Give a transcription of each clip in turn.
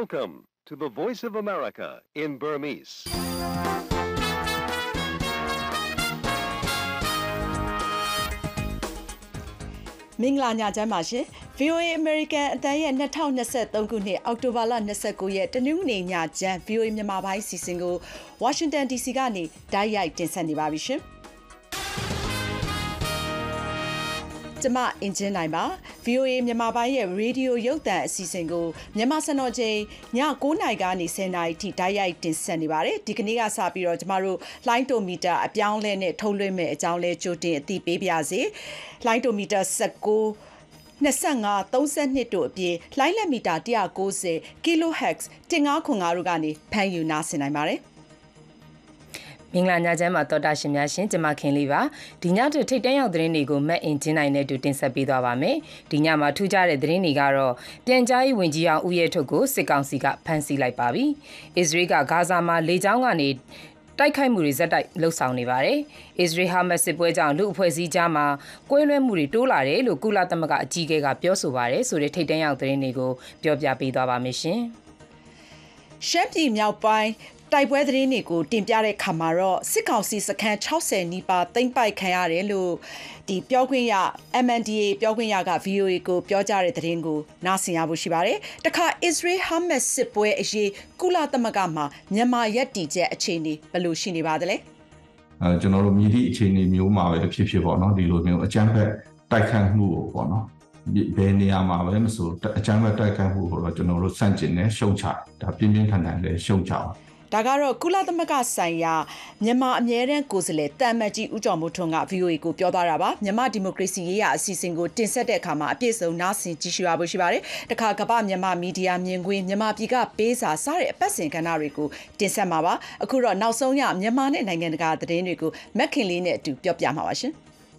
Welcome to the Voice of America in Burmese. ။မင်္ဂလာညချမ်းပါရှင်။ VOA American အတန်းရဲ့2023ခုနှစ်အောက်တိုဘာလ29ရက်တနင်္ဂနွေညချမ်း VOA မြန်မာပိုင်းစီစဉ်ကို Washington DC ကနေတိုက်ရိုက်တင်ဆက်နေပါပြီရှင်။ကျွန်မအင်ဂျင်နိုင်ပါ VOA မြန်မာပိုင်းရဲ့ရေဒီယိုရုပ်သံအစီအစဉ်ကိုမြန်မာစံတော်ချိန်ည9:00နာရီကနေ10:00နာရီထိတိုက်ရိုက်တင်ဆက်နေပါတယ်ဒီကနေ့ကစပြီးတော့ကျမတို့လိုင်းတိုမီတာအပြောင်းလဲနဲ့ထုတ်လွှင့်မဲ့အကြောင်းလဲကြိုတင်အသိပေးပါရစေလိုင်းတိုမီတာ19 25 32တို့အပြင်လိုင်းလက်မီတာ190 kHz 1505တို့ကနေဖမ်းယူနားဆင်နိုင်ပါတယ်မင်္ဂလာညချမ်းမှာတော်တာရှင်များရှင်ကျွန်မခင်လေးပါဒီညတူထိတ်တန်းရောက်သတင်းတွေကိုမက်အင်ဂျင်နိုင်နဲ့တူတင်ဆက်ပေးသွားပါမယ်ဒီညမှာထူးခြားတဲ့သတင်းတွေကတော့ပြန်ကြားရေးဝန်ကြီးအောင်ဦးရဲထွဋ်ကိုစစ်ကောင်စီကဖမ်းဆီးလိုက်ပါပြီအစ္စရေးကဂါဇာမှာလေကြောင်းကနေတိုက်ခိုက်မှုတွေဇက်တိုက်လှုပ်ဆောင်နေပါတယ်အစ္စရေးဟာမတ်စစ်ပွဲကြောင့်လူအဖွဲ့အစည်းကြားမှာကွဲလွဲမှုတွေတိုးလာတယ်လို့ကုလသမဂ္ဂအကြီးအကဲကပြောဆိုပါတယ်ဆိုတဲ့ထိတ်တန်းရောက်သတင်းတွေကိုပြောပြပေးသွားပါမယ်ရှင်ရှမ်းပြည်မြောက်ပိုင်းတိုက်ပွဲသတင်းတွေကိုတင်ပြတဲ့ခါမှာတော့စစ်ကောင်စီစခန်း60နီးပါးသိမ်းပိုက်ခံရတယ်လို့ဒီပြောခွင့်ရ MNDAA ပြောခွင့်ရက VOA ကိုပြောကြားတဲ့သတင်းကိုနားဆင်ရဖို့ရှိပါတယ်။တခါ Israel Hamas စစ်ပွဲအရေးကုလသမဂ္ဂမှာမြန်မာရပ်တည်ချက်အခြေအနေဘယ်လိုရှိနေပါသလဲ။ကျွန်တော်တို့မြည်သည့်အခြေအနေမျိုးမှာပဲဖြစ်ဖြစ်ပေါ့နော်ဒီလိုမျိုးအကြမ်းဖက်တိုက်ခတ်မှုပေါ့နော်ဘယ်နေရာမှာပဲမဆိုအကြမ်းဖက်တိုက်ခတ်မှုကိုတော့ကျွန်တော်တို့စန့်ကျင်နေရှုံချဒါပြင်းပြင်းထန်ထန်လည်းရှုံချအောင်ဒါကတော့ကုလသမဂ္ဂဆိုင်ရာမြန်မာအမြဲတမ်းကိုယ်စားလှယ်တမ်မတ်ကြီးဦးကျော်မိုးထွန်းက VOA ကိုပြောသွားတာပါမြန်မာဒီမိုကရေစီရေးရာအစီအစဉ်ကိုတင်ဆက်တဲ့အခါမှာအပြည့်စုံနားဆင်ကြည့်ရှုရဖို့ရှိပါတယ်တခါကမ္ဘာမြန်မာမီဒီယာမြင်ကွင်းမြန်မာပြည်ကပေးစာစတဲ့အပတ်စဉ်ကဏ္ဍတွေကိုတင်ဆက်မှာပါအခုတော့နောက်ဆုံးရမြန်မာနဲ့နိုင်ငံတကာသတင်းတွေကိုမက်ခင်လေးနဲ့အတူပြောပြမှာပါရှင်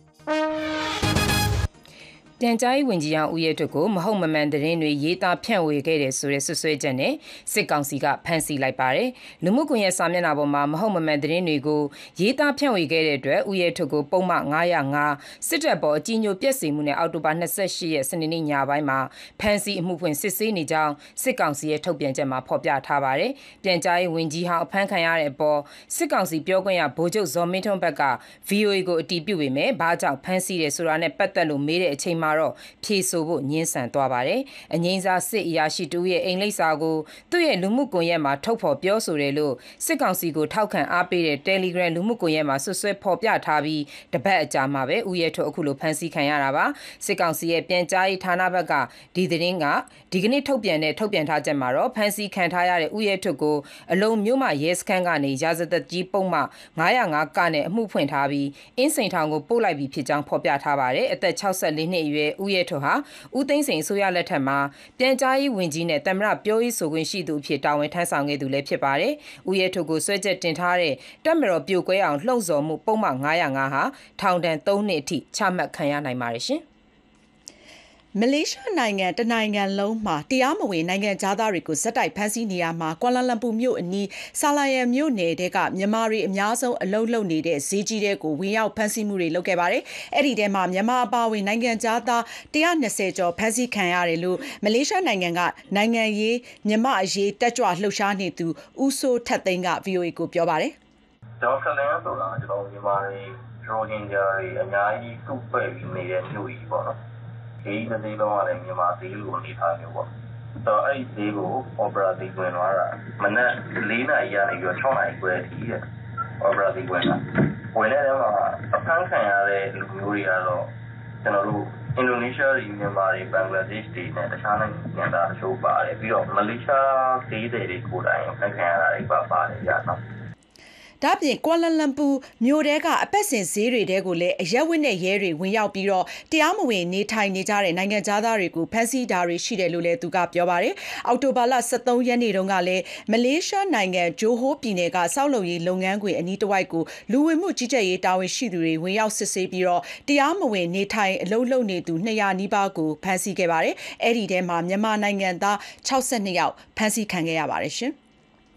ပြန်ကြားရေးဝန်ကြီးအောင်ဦးရဲထွဋ်ကိုမဟုတ်မမှန်သတင်းတွေရေးသားဖြန့်ဝေခဲ့တယ်ဆိုတဲ့ဆွဆွဲချက်နဲ့စစ်ကောင်စီကဖမ်းဆီးလိုက်ပါတယ်။လူမှုကွန်ရက်စာမျက်နှာပေါ်မှာမဟုတ်မမှန်သတင်းတွေကိုရေးသားဖြန့်ဝေခဲ့တဲ့အတွက်ဦးရဲထွဋ်ကိုပုံမှန်905စစ်တပ်ပေါ်အကြီးညိုပြက်စီမှုနဲ့အောက်တိုဘာ28ရက်စနေနေ့ညပိုင်းမှာဖမ်းဆီးအမှုဖွင့်စစ်ဆေးနေကြောင်းစစ်ကောင်စီရဲ့ထုတ်ပြန်ချက်မှာဖော်ပြထားပါတယ်။ပြန်ကြားရေးဝန်ကြီးဟောင်းအဖမ်းခံရတဲ့အပေါ်စစ်ကောင်စီပြောခွင့်ရဗိုလ်ချုပ်ဇော်မင်းထွန်းဘက်က VOA ကိုအတည်ပြုပေမဲ့ဘာကြောင့်ဖမ်းဆီးတယ်ဆိုတာနဲ့ပတ်သက်လို့မေးတဲ့အချိန်မှာတော့ဖြေဆိုဖို့ညှင်းဆန်သွားပါတယ်။အငိမ့်စားစစ်အရာရှိတူရဲ့အိမ်လိပ်စာကိုသူ့ရဲ့လူမှုကွန်ရက်မှာထုတ်ဖော်ပြောဆိုတယ်လို့စစ်ကောင်စီကိုထောက်ခံအားပေးတဲ့ Telegram လူမှုကွန်ရက်မှာဆွဆွဲဖော်ပြထားပြီးတပတ်အကြာမှာပဲဦးရဲထွဋ်အခုလိုဖမ်းဆီးခံရတာပါ။စစ်ကောင်စီရဲ့ပြန်ကြားရေးဌာနဘက်ကဒီသတင်းကဒီကနေ့ထုတ်ပြန်ထားချက်မှာတော့ဖမ်းဆီးခံထားရတဲ့ဦးရဲထွဋ်ကိုအလုံမြို့မှရဲစခန်းကနေရာဇသက်ကြီးပုံမှ905ကနဲ့အမှုဖွင့်ထားပြီးအင်းစိန်ထောင်ကိုပို့လိုက်ပြီးဖြစ်ကြောင်းဖော်ပြထားပါတယ်။အသက်64နှစ်အရွယ်ဦးရဲထွဋ်ဟာဦးသိန်းစိန်အစိုးရလက်ထက်မှာပြန်ကြားရေးဝန်ကြီးနဲ့သမ္မတပြောရေးဆိုခွင့်ရှိသူအဖြစ်တာဝန်ထမ်းဆောင်ခဲ့သူလည်းဖြစ်ပါတယ်။ဦးရဲထွဋ်ကိုစွဲချက်တင်ထားတဲ့တပ်မတော်ပြိုကွဲအောင်လှုံ့ဆော်မှုပုံမှန်905ဟာထောင်ဒဏ်3နှစ်အထိချမှတ်ခံရနိုင်ပါတယ်ရှင်။မလေးရှားနိုင်ငံတနိုင်ငံလုံးမှာတရားမဝင်နိုင်ငံသားတွေကိုဇက်တိုက်ဖမ်းဆီးနေရမှာကွာလာလမ်ပူမြို့အနီးဆာလာယန်မြို့နယ်တဲကမြန်မာတွေအများဆုံးအလုပ်လုပ်နေတဲ့ဈေးကြီးတဲ့ကိုဝင်ရောက်ဖမ်းဆီးမှုတွေလုပ်ခဲ့ပါတယ်။အဲ့ဒီထဲမှာမြန်မာအပါအဝင်နိုင်ငံသား120ကျော်ဖမ်းဆီးခံရတယ်လို့မလေးရှားနိုင်ငံကနိုင်ငံရေးမြန်မာအရေးတက်ကြွလှုပ်ရှားနေသူဦးစိုးထက်သိန်းက VOA ကိုပြောပါတယ်။ကျွန်တော်ဆလန်ဆိုတာကျွန်တော်မြန်မာတွေရိုဟင်ဂျာတွေအများကြီးစုဖွဲ့ပြီးနေတဲ့မြို့ကြီးပေါ့နော်။ဒီဈေးလုံးကလည်းမြန်မာဈေးလိုအနေထားမျိုးပေါ့။ဆိုတော့အဲ့ဒီဈေးကို Opera ဈေးဝင်သွားတာမနက်4နာရီကနေပြီးတော့6နာရီခွဲအထိတဲ့ Opera ဈေးဝင်တာ။ဝင်တဲ့နေရာမှာအဖမ်းခံရတဲ့လူမျိုးတွေကတော့ကျွန်တော်တို့အင်ဒိုနီးရှားတွေမြန်မာတွေဘင်္ဂလားဒေ့ရှ်တွေနဲ့တခြားနိုင်ငံသားတချို့ပါတယ်ပြီးတော့မလေးရှားဈေးတွေကိုယ်တိုင်ဖမ်းခံရတာတွေပါတယ်ကြာနော်ဒါပြင်ကွာလာလမ်ပူမြို့တဲကအပတ်စဉ်ဈေးတွေတဲကိုလည်းအရက်ဝတ်နဲ့ရဲတွေဝင်ရောက်ပြီးတော့တရားမဝင်နေထိုင်နေကြတဲ့နိုင်ငံသားတွေကိုဖမ်းဆီးတာတွေရှိတယ်လို့လည်းသူကပြောပါတယ်။အောက်တိုဘာလ23ရက်နေ့တုန်းကလည်းမလေးရှားနိုင်ငံဂျိုဟိုးပြည်နယ်ကစောက်လုပ်ရေးလုပ်ငန်းခွင်အနီးတစ်ဝိုက်ကိုလူဝင်မှုကြီးကြပ်ရေးတာဝန်ရှိသူတွေဝင်ရောက်စစ်ဆေးပြီးတော့တရားမဝင်နေထိုင်အလုပ်လုပ်နေသူ200နီးပါးကိုဖမ်းဆီးခဲ့ပါတယ်။အဲ့ဒီထဲမှာမြန်မာနိုင်ငံသား62ယောက်ဖမ်းဆီးခံခဲ့ရပါတယ်ရှင်။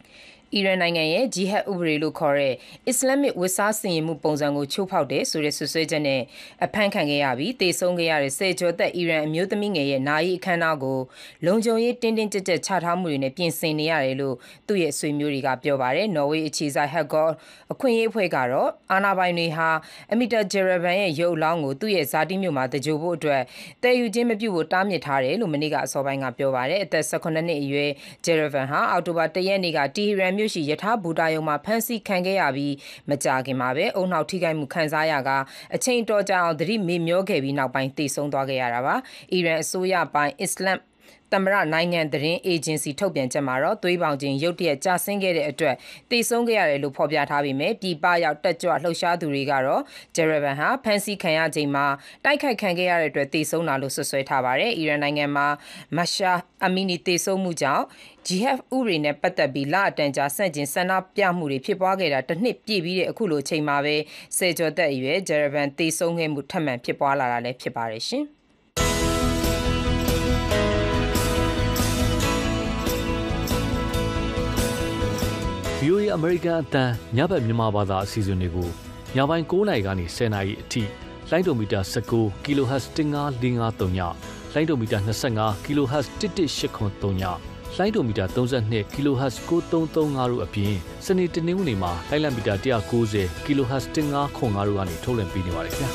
အီရန်နိုင်ငံရဲ့ဂျီဟတ်ဥပဒေလို့ခေါ်တဲ့အစ္စလာမစ်ဝတ်စားဆင်ရင်မှုပုံစံကိုချိုးဖောက်တယ်ဆိုတဲ့ဆွဆွဲချက်နဲ့အဖမ်းခံခဲ့ရပြီးတေဆုံးခဲ့ရတဲ့ဆယ်ကျော်သက်အီရန်အမျိုးသမီးငယ်ရဲ့နာရီအခမ်းအနားကိုလုံခြုံရေးတင်းတင်းကြပ်ကြပ်ချထားမှုတွေနဲ့ပြင်ဆင်နေရတယ်လို့သူ့ရဲ့ဆွေမျိုးတွေကပြောပါတယ်။နော်ဝေးအခြေစိုက်ဟက်ကောအခွင့်အရေးအဖွဲ့ကတော့အာဏာပိုင်တွေဟာအမီတာဂျေရဗန်ရဲ့ရုပ်အလောင်းကိုသူ့ရဲ့ဇာတိမြို့မှာတကြိုဖို့အတွက်တည်ယူခြင်းမပြုဖို့တားမြစ်ထားတယ်လို့မနေ့ကအစောပိုင်းကပြောပါတယ်။အသက်18နှစ်အရွယ်ဂျေရဗန်ဟာအောက်တိုဘာ1ရက်နေ့ကတီဟီရန်မြို့ရှိယထာဘူတာယုံမှာဖမ်းဆီးခံခဲ့ရပြီးမကြာခင်မှာပဲအုံနောက်ထိခိုက်မှုခံစားရကအချိန်တော်ကြာအောင်သတိမေ့မျောခဲ့ပြီးနောက်ပိုင်းသေဆုံးသွားခဲ့ရတာပါ။အီရန်အစိုးရပိုင်းအစ္စလမ်သမ္မတနိုင်ငံသတင်းအေဂျင်စီထုတ်ပြန်ချက်မှာတော့သွေးပေါင်ခြင်းရုတ်တရက်ကျဆင်းခဲ့တဲ့အတွက်တေဆုံးခဲ့ရတယ်လို့ဖော်ပြထားပေမဲ့ပြည်ပရောက်တက်ကြွလှုပ်ရှားသူတွေကတော့ဂျေရဗန်ဟာဖမ်းဆီးခံရချိန်မှာတိုက်ခိုက်ခံခဲ့ရတဲ့အတွက်တေဆုံးတာလို့ဆွဆွဲထားပါတယ်။အီရန်နိုင်ငံမှာမရှာအမီနီတေဆုံးမှုကြောင့်ဂျီဟက်ဥရီနဲ့ပတ်သက်ပြီးလအတန်ကြာဆန့်ကျင်ဆန္ဒပြမှုတွေဖြစ်ပွားခဲ့တာတစ်နှစ်ပြည့်ပြီးတဲ့အခုလိုချိန်မှာပဲဆယ်ကျော်သက်အရွယ်ဂျေရဗန်တေဆုံးခဲ့မှုထပ်မံဖြစ်ပွားလာတာလည်းဖြစ်ပါတယ်ရှင်။ VOA American အတန်းညဘက်မြန်မာဘာသာအစီအစဉ်တွေကိုညပိုင်း9:00နာရီကနေ10:00နာရီအထိလိုင်းဒိုမီတာ19 kHz 15553ညလိုင်းဒိုမီတာ25 kHz 11883ညလိုင်းဒိုမီတာ32 kHz 9335တို့အပြင်စနေတနင်္ဂနွေမှာလိုင်းလံမီတာ190 kHz 1505တို့ကနေထုတ်လွှင့်ပေးနေပါတယ်ခင်ဗျာ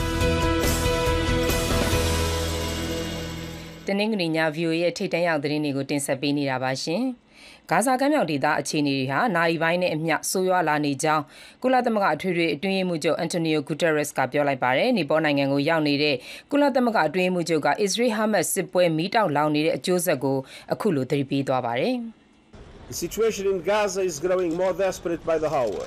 တနင်္ဂနွေည VOA ရဲ့ထိပ်တန်းရောက်သတင်းတွေကိုတင်ဆက်ပေးနေတာပါရှင်။ဂါဇာကမ်းမြောင်ဒေသအခြေအနေတွေဟာနိုင်ပိုင်းနဲ့အမျှဆိုးရွားလာနေကြောင်းကုလသမဂ္ဂအထွေထွေအတွင်းရေးမှူးချုပ်အန်တိုနီယိုဂူတာရက်စ်ကပြောလိုက်ပါတယ်။နီပေါနိုင်ငံကိုရောက်နေတဲ့ကုလသမဂ္ဂအတွင်းရေးမှူးချုပ်ကအစ္စရေးဟာမတ်စစ်ပွဲမီးတောက်လောင်နေတဲ့အကျိုးဆက်ကိုအခုလိုသတိပေးသွားပါတယ်။ The situation in Gaza is growing more desperate by the hour.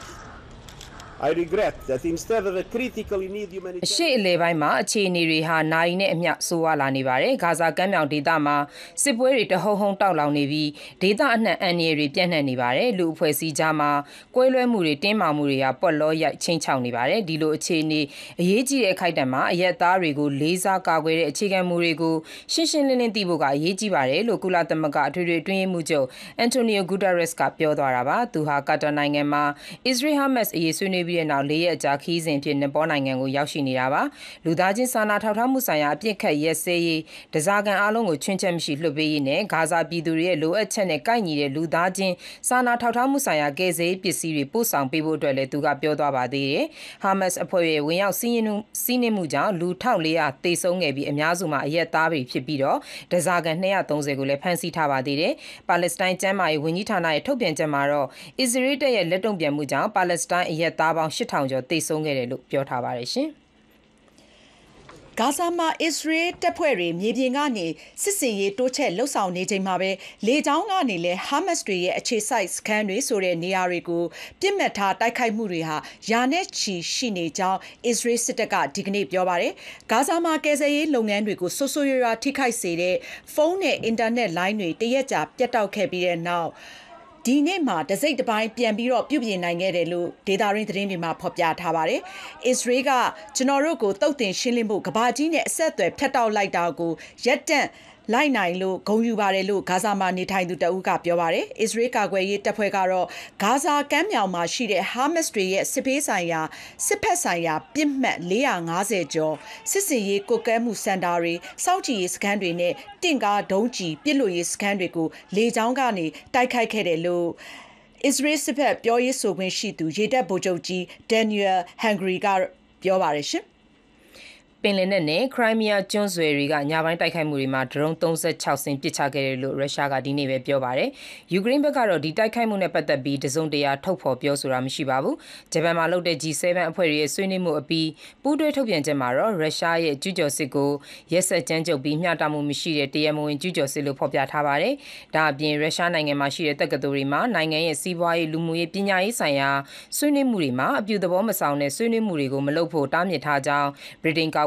I regret that instead of a critically need humanitarian အရှိအလေပိုင်းမှာအခြေအနေတွေဟာနိုင်နဲ့အမျှဆိုးဝါးလာနေပါတယ်။ဂါဇာကမ်းမြောင်ဒေသမှာစစ်ပွဲတွေတဟုန်ဟုန်တောက်လောင်နေပြီးဒေသအနှံ့အန္တရာယ်တွေပြန့်နှံ့နေပါတယ်။လူအဖွဲ့အစည်းကြားမှာကွဲလွဲမှုတွေတင်းမာမှုတွေဟာပွက်လောရိုက်ချင်းချောက်နေပါတယ်။ဒီလိုအခြေအနေအရေးကြီးတဲ့အခိုက်အတန့်မှာအရက်သားတွေကိုလေးစားကာကွယ်တဲ့အခြေခံမူတွေကိုရှင်းရှင်းလင်းလင်းသိဖို့ကအရေးကြီးပါတယ်လို့ကုလသမဂ္ဂအထွေထွေအတွင်းရေးမှူးချုပ်အန်တိုနီယိုဂူတာရက်စ်ကပြောသွားတာပါ။သူဟာကာတာနိုင်ငံမှာအစ္စရေးဟာမတ်အရေးဆွေးနွေးပြီးတဲ့နောက်4 ရက်ကြာခီးစဉ်ဖြစ်နီပေါနိုင်ငံကိုရောက်ရှိနေတာပါလူသားချင်းစာနာထောက်ထားမှုဆိုင်ရာအပြစ်ခတ်ရက်စဲရေးတစားကန်အားလုံးကိုချွင်းချက်မရှိလွှတ်ပေးရေးနဲ့ဂါဇာပြည်သူတွေရဲ့လိုအပ်ချက်နဲ့ကိုက်ညီတဲ့လူသားချင်းစာနာထောက်ထားမှုဆိုင်ရာကယ်ဆယ်ရေးပစ္စည်းတွေပို့ဆောင်ပေးဖို့အတွက်လည်းသူကပြောသွားပါသေးတယ်ဟာမတ်စ်အဖွဲ့ရဲ့ဝင်ရောက်စီးနင်းမှုကြောင့်လူ1400သေဆုံးခဲ့ပြီးအများစုမှာအရက်သားတွေဖြစ်ပြီးတော့တစားကန်230ကိုလည်းဖမ်းဆီးထားပါသေးတယ်ပါလက်စတိုင်းကျန်းမာရေးဝန်ကြီးဌာနရဲ့ထုတ်ပြန်ချက်မှာတော့အစ္စရေးတပ်ရဲ့လက်တုံ့ပြန်မှုကြောင့်ပါလက်စတိုင်းအရက်သားပေါင်း8000ကျော်သေဆုံးခဲ့တယ်လို့ပြောထားပါတယ်ရှင်။ဂါဇာမှာအစ္စရေးတပ်ဖွဲ့တွေမြေပြင်ကနေစစ်စင်ရေးတိုးချဲ့လှုပ်ဆောင်နေချိန်မှာပဲလေကြောင်းကနေလည်းဟာမတ်စ်တွေရဲ့အခြေစိုက်စခန်းတွေဆိုတဲ့နေရာတွေကိုပြစ်မှတ်ထားတိုက်ခိုက်မှုတွေဟာယာနဲ့ချီရှိနေကြောင်းအစ္စရေးစစ်တပ်ကဒီကနေ့ပြောပါတယ်။ဂါဇာမှာကယ်ဆယ်ရေးလုပ်ငန်းတွေကိုဆိုးဆိုးရွားရွားထိခိုက်စေတဲ့ဖုန်းနဲ့အင်တာနက်လိုင်းတွေတရက်ကြာပြတ်တောက်ခဲ့ပြီးတဲ့နောက်ဒီနေ့မှာတစိမ့်တစ်ပိုင်းပြန်ပြီးတော့ပြုပြင်နိုင်ခဲ့တယ်လို့ဒေတာရင်းသတင်းတွေမှာဖော်ပြထားပါတယ်။အစ္စရေးကကျွန်တော်တို့ကိုတုတ်တင်ရှင်းလင်းဖို့ကဘာကြီးနဲ့အဆက်အသွယ်ဖြတ်တောက်လိုက်တာကိုရက်တန့်လိုက်နိုင်လို့ဂုဏ်ယူပါတယ်လို့ဂါဇာမှာနေထိုင်သူတအုပ်ကပြောပါတယ်။အစ္စရေးကာကွယ်ရေးတပ်ဖွဲ့ကတော့ဂါဇာကမ်းမြောင်မှာရှိတဲ့ဟာမတ်စ်တွေရဲ့စစ်ဖေးဆိုင်ရာစစ်ဖက်ဆိုင်ရာပြစ်မှတ်450ကျော်စစ်စင်ရေးကုတ်ကဲမှုစင်တာတွေစောင့်ကြည့်ရေးစခန်းတွေနဲ့တင့်ကားဒုံးကျည်ပစ်လွှတ်ရေးစခန်းတွေကိုလေကြောင်းကနေတိုက်ခိုက်ခဲ့တယ်လို့အစ္စရေးစစ်ဖက်ပြောရေးဆိုခွင့်ရှိသူရေတပ်ဗိုလ်ချုပ်ကြီးဒန်နီယယ်ဟန်ဂရီကပြောပါတယ်ရှင်။ပင်လယ်နက်နဲ့ခရိုင်းမီးယားကျွန်းဆွယ်တွေကညပိုင်းတိုက်ခိုက်မှုတွေမှာဒရုန်း36စင်းပစ်ချခဲ့တယ်လို့ရုရှားကဒီနေ့ပဲပြောပါတယ်။ယူကရိန်းဘက်ကတော့ဒီတိုက်ခိုက်မှုနဲ့ပတ်သက်ပြီးတစုံတရာထုတ်ဖော်ပြောဆိုတာမရှိပါဘူး။ဂျပန်မှာလုပ်တဲ့ G7 အဖွဲ့ရဲ့ဆွေးနွေးမှုအပြီးပူးတွဲထုတ်ပြန်ချက်မှာတော့ရုရှားရဲ့ကျူးကျော်စစ်ကိုရက်စက်ကြမ်းကြုတ်ပြီးမျှတမှုမရှိတဲ့တရားမဝင်ကျူးကျော်စစ်လို့ဖော်ပြထားပါတယ်။ဒါအပြင်ရုရှားနိုင်ငံမှာရှိတဲ့တက္ကသိုလ်တွေမှာနိုင်ငံရဲ့စီးပွားရေးလူမှုရေးပညာရေးဆိုင်ရာဆွေးနွေးမှုတွေမှာအပြုသဘောမဆောင်တဲ့ဆွေးနွေးမှုတွေကိုမလုပ်ဖို့တားမြစ်ထားကြောင်းဗြိတိန်ကာ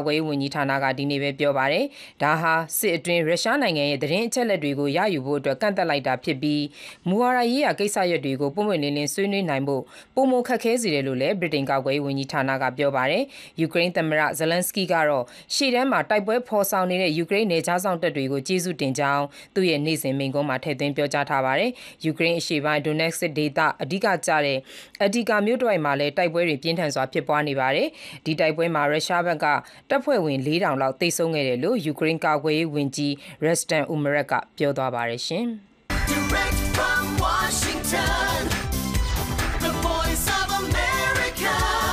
ကွယ်ရေးဝန်ကြီးဌာနကဒီနေ့ပဲပြောပါတယ်။ဒါဟာစစ်အတွင်းရုရှားနိုင်ငံရဲ့သတင်းအချက်အလက်တွေကိုရယူဖို့အတွက်ကန့်သတ်လိုက်တာဖြစ်ပြီးမူဝါဒရေးရာကိစ္စရပ်တွေကိုပုံမှန်လင်းလင်းဆွေးနွေးနိုင်ဖို့ပုံမခက်ခဲစေတယ်လို့လည်းဗြိတိန်ကာကွယ်ရေးဝန်ကြီးဌာနကပြောပါတယ်။ယူကရိန်းသမ္မတဇလန်စကီကတော့ရှေ့တန်းမှာတိုက်ပွဲဖော်ဆောင်နေတဲ့ယူကရိန်းနယ်ခြားစောင့်တပ်တွေကိုကျေးဇူးတင်ကြောင်းသူ့ရဲ့နေ့စဉ်မိန့်ခွန်းမှာထည့်သွင်းပြောကြားထားပါတယ်။ယူကရိန်းအရှေ့ပိုင်းဒိုနက်စစ်ဒေသအဓိကကျတဲ့အဒီကာမြို့တစ်ဝိုက်မှာလည်းတိုက်ပွဲတွေပြင်းထန်စွာဖြစ်ပွားနေပါတယ်။ဒီတိုက်ပွဲမှာရုရှားဘက်ကတပ်ဖွဲ့ဝင်4,000လောက်သေဆုံးခဲ့တယ်လို့ယူကရိန်းကာကွယ်ရေးဝန်ကြီးရက်စတန်အူမရက်ကပြောသွားပါတယ်ရှင်။ Direct from Washington, the voice of America,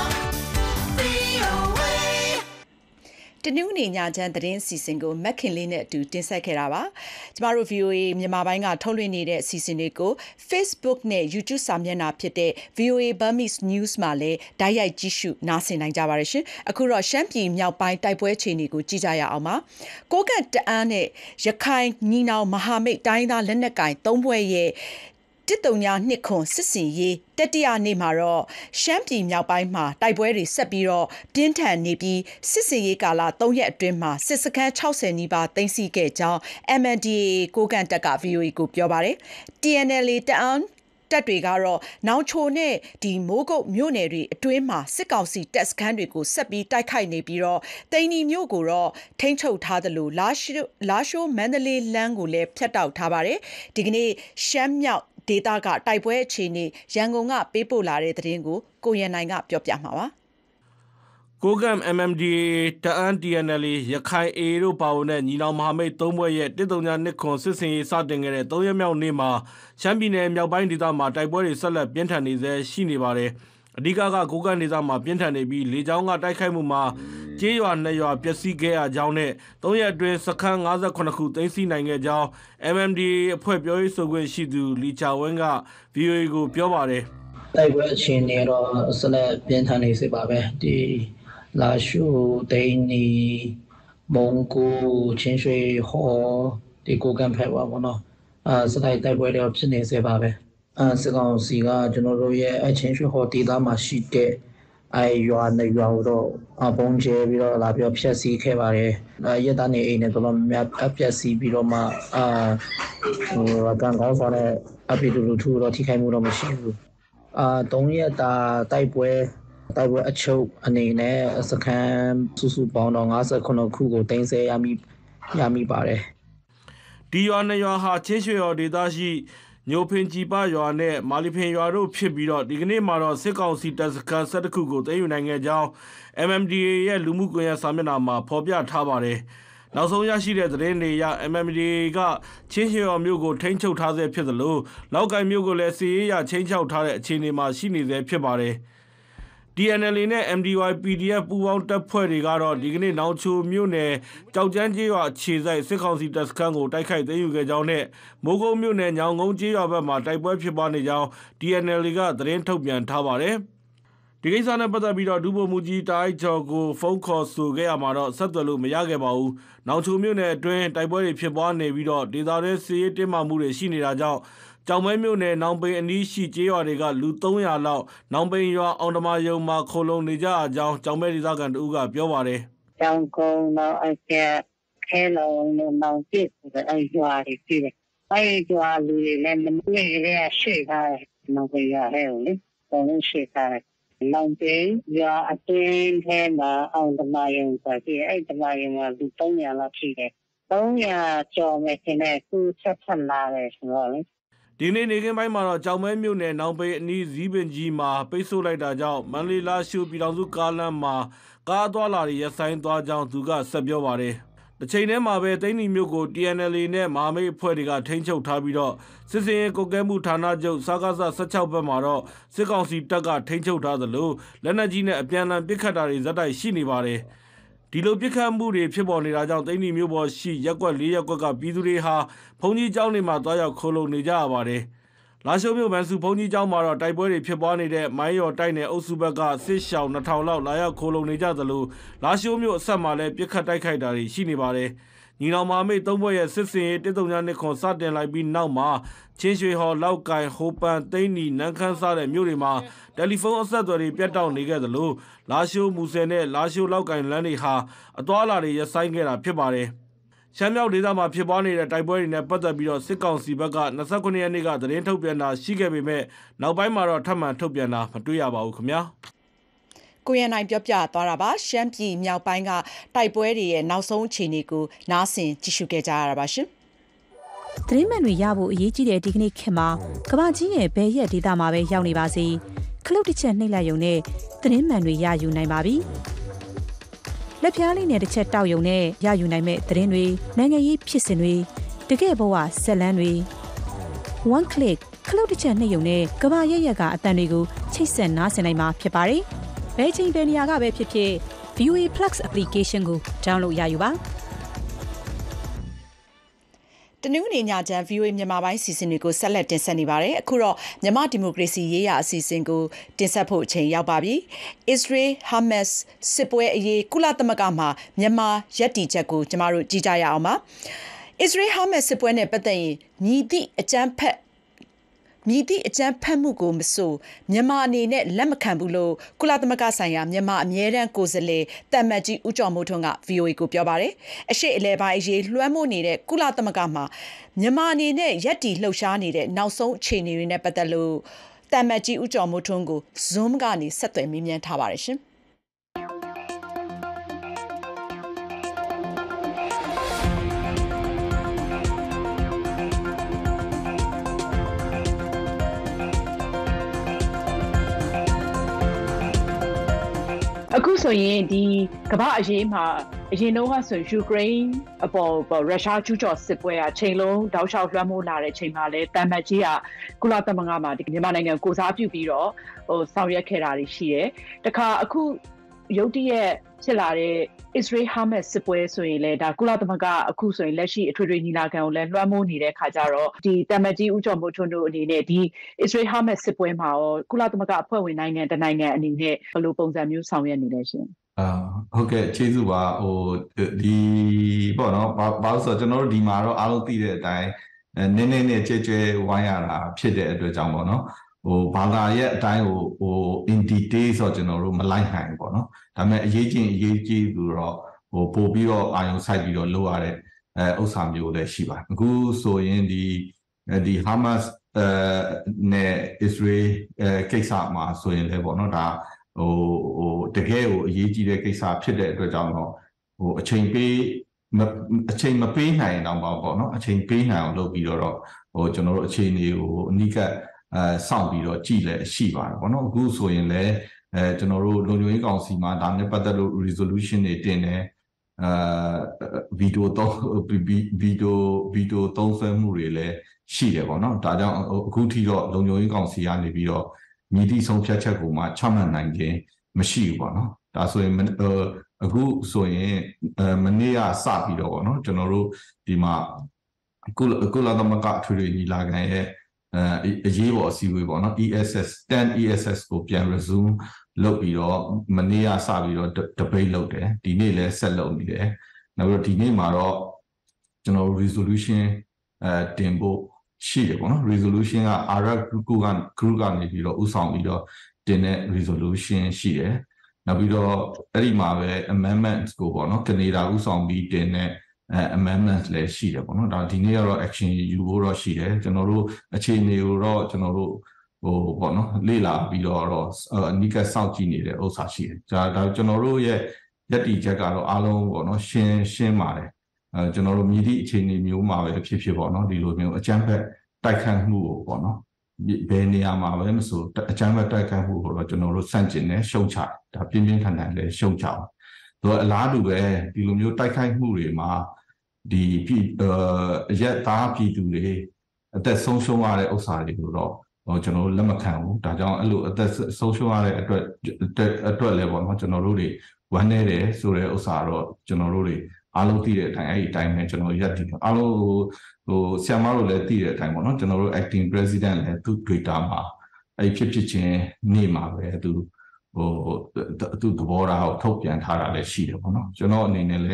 VOA. တနင်္ဂနွေညချမ်းသတင်းအစီအစဉ်ကိုမက်ခင်လေးနဲ့အတူတင်ဆက်ခဲ့တာပါကျမတို့ VOA မြန်မာပိုင်းကထုတ်လွှင့်နေတဲ့အစီအစဉ်တွေကို Facebook နဲ့ YouTube စာမျက်နှာဖြစ်တဲ့ VOA Burmese News မှာလည်းဓာတ်ရိုက်ကြည့်ရှုနားဆင်နိုင်ကြပါတယ်ရှင်အခုတော့ရှမ်းပြည်မြောက်ပိုင်းတိုက်ပွဲအခြေအနေကိုကြည့်ကြရအောင်ပါကိုကန့်တအန်းနဲ့ရခိုင်ညီနောင်မဟာမိတ်တိုင်းသားလက်နက်ကိုင်၃ဘွဲ့ရဲ့139ခွန်စစ်စင်ရေးတတိယနေ့မှာတော့ရှမ်းပြည်မြောက်ပိုင်းမှာတိုက်ပွဲတွေဆက်ပြီးတော့ပြင်းထန်နေပြီးစစ်စင်ရေးကာလ3ရက်အတွင်းမှာစစ်စခန်း60နီးပါးသိမ်းဆည်းခဲ့ကြောင်း MNDAA ကိုကန့်တပ်က VOA ကိုပြောပါတယ် TNLA တအန်းတပ်တွေကတော့နောင်ချိုနဲ့မိုးကုတ်မြို့နယ်တွေအတွင်းမှာစစ်ကောင်စီတပ်စခန်းတွေကိုဆက်ပြီးတိုက်ခိုက်နေပြီးတော့တိန်နီမြို့ကိုတော့ထိန်းချုပ်ထားသလိုလာရှိုးမန္တလေးလမ်းကိုလည်းဖျက်တောက်ထားပါတယ်ဒီကနေ့ရှမ်းမြောက်ဒေသကတိုက်ပွဲအခြေအနေရန်ကုန်ကပေးပို့လာတဲ့သတင်းကိုကိုရန်နိုင်ကပြောပြမှာပါကိုကမ် MMDAA တအန်း TNLA ရခိုင် AA တို့ပါဝင်တဲ့ညီနောင်မဟာမိတ်၃ဘွဲ့ရဲ့139ခွန်စစ်စင်ရေးစတင်ခဲ့တဲ့3ရက်မြောက်နေ့မှာရှမ်းပြည်နယ်မြောက်ပိုင်းဒေသမှာတိုက်ပွဲတွေဆက်လက်ပြင်းထန်နေဆဲရှိနေပါတယ်။အဓိကကိုကန့်ဒေသမှာပြင်းထန်နေပြီးလေကြောင်းကတိုက်ခိုက်မှုမှာကျေးရွာ2ရွာပျက်စီးခဲ့ရကြောင်းနဲ့3ရက်အတွင်းစခန်း58ခုသိမ်းဆည်းနိုင်ခဲ့ကြောင်း MMDAA အဖွဲ့ပြောရေးဆိုခွင့်ရှိသူလီချာဝင်းက VOA ကိုပြောပါတယ်။တိုက်ပွဲအခြေအနေတော့ဆက်လက်ပြင်းထန်နေစေပါပဲ။ဒီလာရှိုးတိန်နီမုံကိုချင်းရွှေဟောဒီကိုကန့်ဖက်ပါဘောနော်စတိုက်တိုက်ပွဲတွေဖြစ်နေစေပါပဲစကောင်စီကကျွန်တော်တို့ရဲ့အချင်းရွှေဟောဒေသမှာရှိတဲ့ရွာနဲ့ရွာတော့ဘုံကျဲပြီးတော့လာပြီးဖျက်ဆီးခဲ့ပါတယ်ရက်သားနေအိမ်နဲ့တော့များဖျက်ဆီးပြီးတော့မှကန်ကောင်းဆောင်တဲ့အပီတူလူထူတော့ထိခိုက်မှုတော့မရှိဘူး3ရက်တာတိုက်ပွဲအချုပ်အနေနဲ့စခန်းစုပေါင်းတော့59ခုကိုတင်ဆက်ရမိပါတယ်ဒီရွာ2ရွာဟာချင်းရွှေရွာဒေသရှိညိုဖင်ကြည်ပရွာနဲ့မာလီဖင်ရွာတို့ဖြစ်ပြီးတော့ဒီကနေ့မှာတော့စစ်ကောင်စီတပ်စခန်း17ခုကိုသိမ်းယူနိုင်ခဲ့ကြောင်း MMDAA ရဲ့လူမှုကွန်ရက်စာမျက်နှာမှာဖော်ပြထားပါတယ်နောက်ဆုံးရရှိတဲ့သတင်းတွေအရ MMDAA ကချင်းရွှေရွာမြို့ကိုထိန်းချုပ်ထားဆဲဖြစ်သလိုလောက်ကိုင်မြို့ကိုလည်းစစ်ရေးရချင်းချောက်ထားတဲ့အခြေအနေမှာရှိနေဆဲဖြစ်ပါတယ်TNLA နဲ့ MDY PDF ပူးပေါင်းတပ်ဖွဲ့တွေကတော့ဒီကနေ့နောင်ချိုမြို့နယ်ကြောက်ကျန်းကျေးရွာအခြေစိုက်စစ်ကောင်စီတပ်စခန်းကိုတိုက်ခိုက်သိမ်းယူခဲ့ကြောင်းနဲ့မိုးကုတ်မြို့နယ်ညောင်ကုန်းကျေးရွာဘက်မှာတိုက်ပွဲဖြစ်ပွားနေကြောင်း TNLA ကသတင်းထုတ်ပြန်ထားပါတယ်။ဒီကိစ္စနဲ့ပတ်သက်ပြီးတော့ဒုဗိုလ်မှူးကြီးတာအိုက်ကျော်ကိုဖုန်းခေါ်ဆိုခဲ့ရမှာတော့ဆက်သွယ်လို့မရခဲ့ပါဘူး။နောင်ချိုမြို့နယ်အတွင်းတိုက်ပွဲတွေဖြစ်ပွားနေပြီးတော့ဒေသတွင်းစစ်ရေးတင်းမာမှုတွေရှိနေတာကြောင့်ကြောင်မဲမြို့နယ်နောင်ပိန်အနီးရှိကျေးရွာတွေကလူ300လောက်နောင်ပိန်ရွာအောင်တမာယုံမှာခိုလုံနေကြအကြောင်းကြောင်မဲဒေသခံတို့ကပြောပါတယ်။ကြောင်ကုန်းတော့အကျခဲလုံးနဲ့နောင်ပစ်တဲ့ရွာတွေရှိတယ်။ရွာလူတွေလည်းမနည်းရရှိထားတယ်။နောင်ပိန်ရွာလည်းလေ။ပုံလို့ရှိထားတယ်။နောင်ပိန်ရွာအတွင်းထဲမှာအောင်တမာယုံဆိုပြီးတမာယုံမှာလူ300လောက်ရှိတယ်။300ကျော်မဲ့ခင်နဲ့သူဆက်ဖက်လာတယ်ဆိုတော့လေဒီနေ့နေခင်းပိုင်းမှာတော့ကြောင်မဲမြို့နယ်နောင်ပိန်အနီးဇီးပင်ကြီးမှာပိတ်ဆို့လိုက်တာကြောင့်မန္တလေးလာရှိုးပြည်တော်စုကားလမ်းမှာကားသွားလာတွေရပ်ဆိုင်းသွားကြောင်းသူကဆက်ပြောပါတယ်။တစ်ချိန်တည်းမှာပဲတိန်နီမြို့ကို TNLA နဲ့မဟာမိတ်အဖွဲ့တွေကထိန်းချုပ်ထားပြီးတော့စစ်စင်ရေးကွပ်ကဲမှုဌာနချုပ်စကား16ဘက်မှာတော့စစ်ကောင်စီတပ်ကထိန်းချုပ်ထားသလိုလက်နက်ကြီးနဲ့အပြန်အလှန်ပစ်ခတ်တာတွေဇက်တိုက်ရှိနေပါတယ်။ဒီလိုပြစ်ခတ်မှုတွေဖြစ်ပေါ်နေတာကြောင့်တိန်နီမြို့ပေါ်ရှိရက်ကွက်4ရက်ကွက်ကပြည်သူတွေဟာဘုံကြီးကျောင်းတွေမှာတွားရောက်ခိုးလုံနေကြရပါတယ်။လာရှိုးမြို့ဗန်စုဘုံကြီးကျောင်းမှာတော့တိုက်ပွဲတွေဖြစ်ပွားနေတဲ့မိုင်းရော်တိုက်နယ်အုပ်စုဘက်ကစစ်ရှောင်း2000လောက်လာရောက်ခိုးလုံနေကြသလိုလာရှိုးမြို့အဆက်မှာလည်းပြစ်ခတ်တိုက်ခိုက်တာတွေရှိနေပါတယ်။ညီနောင်မဟာမိတ်သုံးဘက်ရဲ့စစ်စင်ရေး139ခွန်စတင်လိုက်ပြီးနောက်မှာချင်းရွှေဟော်လောက်ကိုင်ဟိုပန်သိန်းနီနန်းခမ်းစတဲ့မြို့တွေမှာတယ်လီဖုန်းအဆက်အသွယ်တွေပြတ်တောက်နေခဲ့သလိုလာရှိုးမူဆယ်နဲ့လာရှိုးလောက်ကိုင်လမ်းတွေဟာအသွာအလာတွေရပ်ဆိုင်းခဲ့တာဖြစ်ပါတယ်ရှမ်းမြောက်ဒေသမှာဖြစ်ပွားနေတဲ့တိုက်ပွဲတွေနဲ့ပတ်သက်ပြီးတော့စစ်ကောင်စီဘက်က29ရက်နေ့ကသတင်းထုတ်ပြန်တာရှိခဲ့ပေမဲ့နောက်ပိုင်းမှာတော့ထပ်မံထုတ်ပြန်တာမတွေ့ရပါဘူးခင်ဗျာကိုရနိုင်ပြောပြသွားတာပါရှမ်းပြည်မြောက်ပိုင်းကတိုက်ပွဲတွေရဲ့နောက်ဆုံးအခြေအနေကိုနားဆင်ကြည့်ရှုခဲ့ကြရတာပါရှင်သတင်းမှန်တွေရဖို့အရေးကြီးတဲ့ဒီကနေ့ခေတ်မှာကမ္ဘာကြီးရဲ့ဘယ်ရက်ဒေသမှာပဲရောက်နေပါစေခလုတ်တစ်ချက်နှိပ်လိုက်ရုံနဲ့သတင်းမှန်တွေရယူနိုင်ပါပြီလက်ဖျားလေးနဲ့တစ်ချက်တောက်ရုံနဲ့ရယူနိုင်မဲ့သတင်းတွေနိုင်ငံရေးဖြစ်စဉ်တွေတကယ့်ဘဝဇက်လန်းတွေ one click ခလုတ်တစ်ချက်နှိပ်ရုံနဲ့ကမ္ဘာရက်ရက်ကအတန်တွေကိုချိတ်ဆက်နားဆင်နိုင်မှာဖြစ်ပါတယ်ဘယ်ချိန်ဘယ်နေရာကပဲဖြစ်ဖြစ် VOA Plus application ကို download ရယူပါတနင်္ဂနွေညချမ်း VOA မြန်မာပိုင်းစီစဉ်တွေကိုဆက်လက်တင်ဆက်နေပါတယ်အခုတော့မြန်မာဒီမိုကရေစီရေးရာအစီအစဉ်ကိုတင်ဆက်ဖို့အချိန်ရောက်ပါပြီ Israel Hamas စစ်ပွဲအရေးကုလသမဂ္ဂမှာမြန်မာရပ်တည်ချက်ကိုကျမတို့ကြည့်ကြရအောင်ပါ Israel Hamas စစ်ပွဲနဲ့ပတ်သက်ရင်မြည်သည့်အကြမ်းဖက်မှုကိုမဆိုမြန်မာအနေနဲ့လက်မခံဘူးလို့ကုလသမဂ္ဂဆိုင်ရာမြန်မာအမြဲတမ်းကိုယ်စားလှယ်တမ္မတ်ကြီးဦးကျော်မိုးထွန်းက VOA ကိုပြောပါတယ်။အရှိအလဲပိုင်းအရေးလွှမ်းမိုးနေတဲ့ကုလသမဂ္ဂမှာမြန်မာအနေနဲ့ရပ်တည်လှုပ်ရှားနေတဲ့နောက်ဆုံးအခြေအနေတွေနဲ့ပတ်သက်လို့တမ္မတ်ကြီးဦးကျော်မိုးထွန်းကို Zoom ကနေဆက်သွယ်မေးမြန်းထားပါတယ်ရှင်။အခုဆိုရင်ဒီကမ္ဘာအရေးမှာအရင်တော့ဆိုယူကရိန်းအပေါ်ရုရှားကျူးကျော်စစ်ပွဲအချိန်လုံးတောက်လျှောက်လွှမ်းမိုးလာတဲ့အချိန်မှာလည်းတမ္မတ်ကြီးကကုလသမဂ္ဂမှာဒီမြန်မာနိုင်ငံကိုစားပြုပြီးတော့ဆောင်ရွက်ခဲ့တာတွေရှိတယ်။တခါအခုရုတ်တရက်ဖြစ်လာတဲ့ Israel Hamas စစ်ပွဲဆိုရင်လည်းဒါကုလသမဂ္ဂအခုဆိုရင်လက်ရှိအထွေထွေညီလာခံကိုလည်းလွှမ်းမိုးနေတဲ့ခါကျတော့ဒီတမ္မတ်ကြီးဦးကျော်မိုးထွန်းတို့အနေနဲ့ဒီ Israel Hamas စစ်ပွဲမှာရောကုလသမဂ္ဂအဖွဲ့ဝင်နိုင်ငံတနိုင်ငံအနေနဲ့ဘယ်လိုပုံစံမျိုးဆောင်ရွက်နေလဲရှင်ဟုတ်ကဲ့ကျေးဇူးပါဒီပေါ့နော်ဘာလို့ဆိုတော့ကျွန်တော်တို့ဒီမှာတော့အားလုံးသိတဲ့အတိုင်းနည်းနည်းနဲ့ကြဲကြဲဝိုင်းရတာဖြစ်တဲ့အတွက်ကြောင့်ပေါ့နော်ဘာသာရဲ့အတိုင်းin detail ဆိုတော့ကျွန်တော်တို့မလိုက်နိုင်ဘူးပေါ့နော်ဒါပေမဲ့အရေးကြီးဆိုတော့ပို့ပြီးတော့အာရုံစိုက်ပြီးတော့လုပ်ရတဲ့ဥစ္စာမျိုးလည်းရှိပါတယ်အခုဆိုရင်ဒီ Hamas နဲ့ Israel ကိစ္စမှာဆိုရင်လည်းပေါ့နော်ဒါတကယ်ကိုအရေးကြီးတဲ့ကိစ္စဖြစ်တဲ့အတွက်ကြောင့်တော့အချိန်မပေးနိုင်တော့ပါပေါ့နော်အချိန်ပေးနိုင်အောင်လုပ်ပြီးတော့ကျွန်တော်တို့အခြေအနေကိုအနိကစောင့်ပြီးတော့ကြည်လည်းရှိပါတယ်ပေါ့နော်အခုဆိုရင်လည်းကျွန်တော်တို့လုံခြုံရေးကောင်စီမှာဒါနဲ့ပတ်သက်လို့ resolution တွေတင်တယ်ဗီဒီယိုသုံးစွဲမှုတွေလည်းရှိတယ်ပေါ့နော်ဒါကြောင့်အခုထိတော့လုံခြုံရေးကောင်စီကနေပြီးတော့မြည်သည့်ဆုံးဖြတ်ချက်ကိုမှချမှတ်နိုင်ခြင်းမရှိဘူးပေါ့နော်ဒါဆိုရင်အခုဆိုရင်မနေ့ကစပြီးတော့ပေါ့နော်ကျွန်တော်တို့ဒီမှာကုလသမဂ္ဂထွေထွေညီလာခံရဲ့အရေးပေါ်အစည်းအဝေးပေါ့နော် ESS ကိုပြန် resume လုပ်ပြီးတော့မနေ့ကစပြီးတော့ debate လုပ်တယ်ဒီနေ့လည်းဆက်လုပ်နေတယ်နောက်ပြီးတော့ဒီနေ့မှာတော့ကျွန်တော် resolution တင်ဖို့ရှိတယ်ပေါ့နော် resolution က Arab group ကနေပြီးတော့ဥဆောင်ပြီးတော့တင်တဲ့ resolution ရှိတယ်နောက်ပြီးတော့အဲ့ဒီမှာပဲ amendments ကိုပေါ့နော်ကနေဒါဥဆောင်ပြီးတင်တဲ့amendments လည်းရှိတယ်ပေါ့နော်ဒါဒီနေ့ကတော့ action ယူဖို့တော့ရှိတယ်ကျွန်တော်တို့အခြေအနေကိုတော့ကျွန်တော်တို့ပေါ့နော်လေ့လာပြီးတော့အနိကစောင့်ကြည့်နေတဲ့ဥစ္စာရှိတယ်ဒါကျွန်တော်တို့ရဲ့ယက်တီချက်ကတော့အားလုံးပေါ့နော်ရှင်းပါတယ်ကျွန်တော်တို့မြည်သည့်အခြေအနေမျိုးမှာပဲဖြစ်ပေါ့နော်ဒီလိုမျိုးအကြမ်းဖက်တိုက်ခတ်မှုကိုပေါ့နော်ဘယ်နေရာမှာပဲမဆိုအကြမ်းဖက်တိုက်ခတ်မှုကိုတော့ကျွန်တော်တို့စန့်ကျင်နေရှုံချတယ်ဒါပြင်းပြင်းထန်ထန်လည်းရှုံချအောင်အလားတူပဲဒီလိုမျိုးတိုက်ခိုက်မှုတွေမှာဒီရက်သားပြည်သူတွေအသက်ဆုံးရှုံးရတဲ့ဥစ္စာတွေကိုတော့ကျွန်တော်တို့လက်မခံဘူးဒါကြောင့်အဲ့လိုအသက်ဆုံးရှုံးရတဲ့အတွက်လည်းပေါ့နော်ကျွန်တော်တို့တွေဝမ်းနေတယ်ဆိုတဲ့ဥစ္စာတော့ကျွန်တော်တို့တွေအားလုံးသိတဲ့အတိုင်းအဲ့ဒီအတိုင်းပဲကျွန်တော်ရက်တည်အားလုံးဆရာမတို့လည်းသိတဲ့အတိုင်းပေါ့နော်ကျွန်တော်တို့ acting president လည်းသူ Twitter မှာအဲ့ဖြစ်ချင်းနေ့မှာပဲသူသဘောထားကိုထုတ်ပြန်ထားတာလည်းရှိတယ်ပေါ့နော်ကျွန်တော်အနေနဲ့လည်း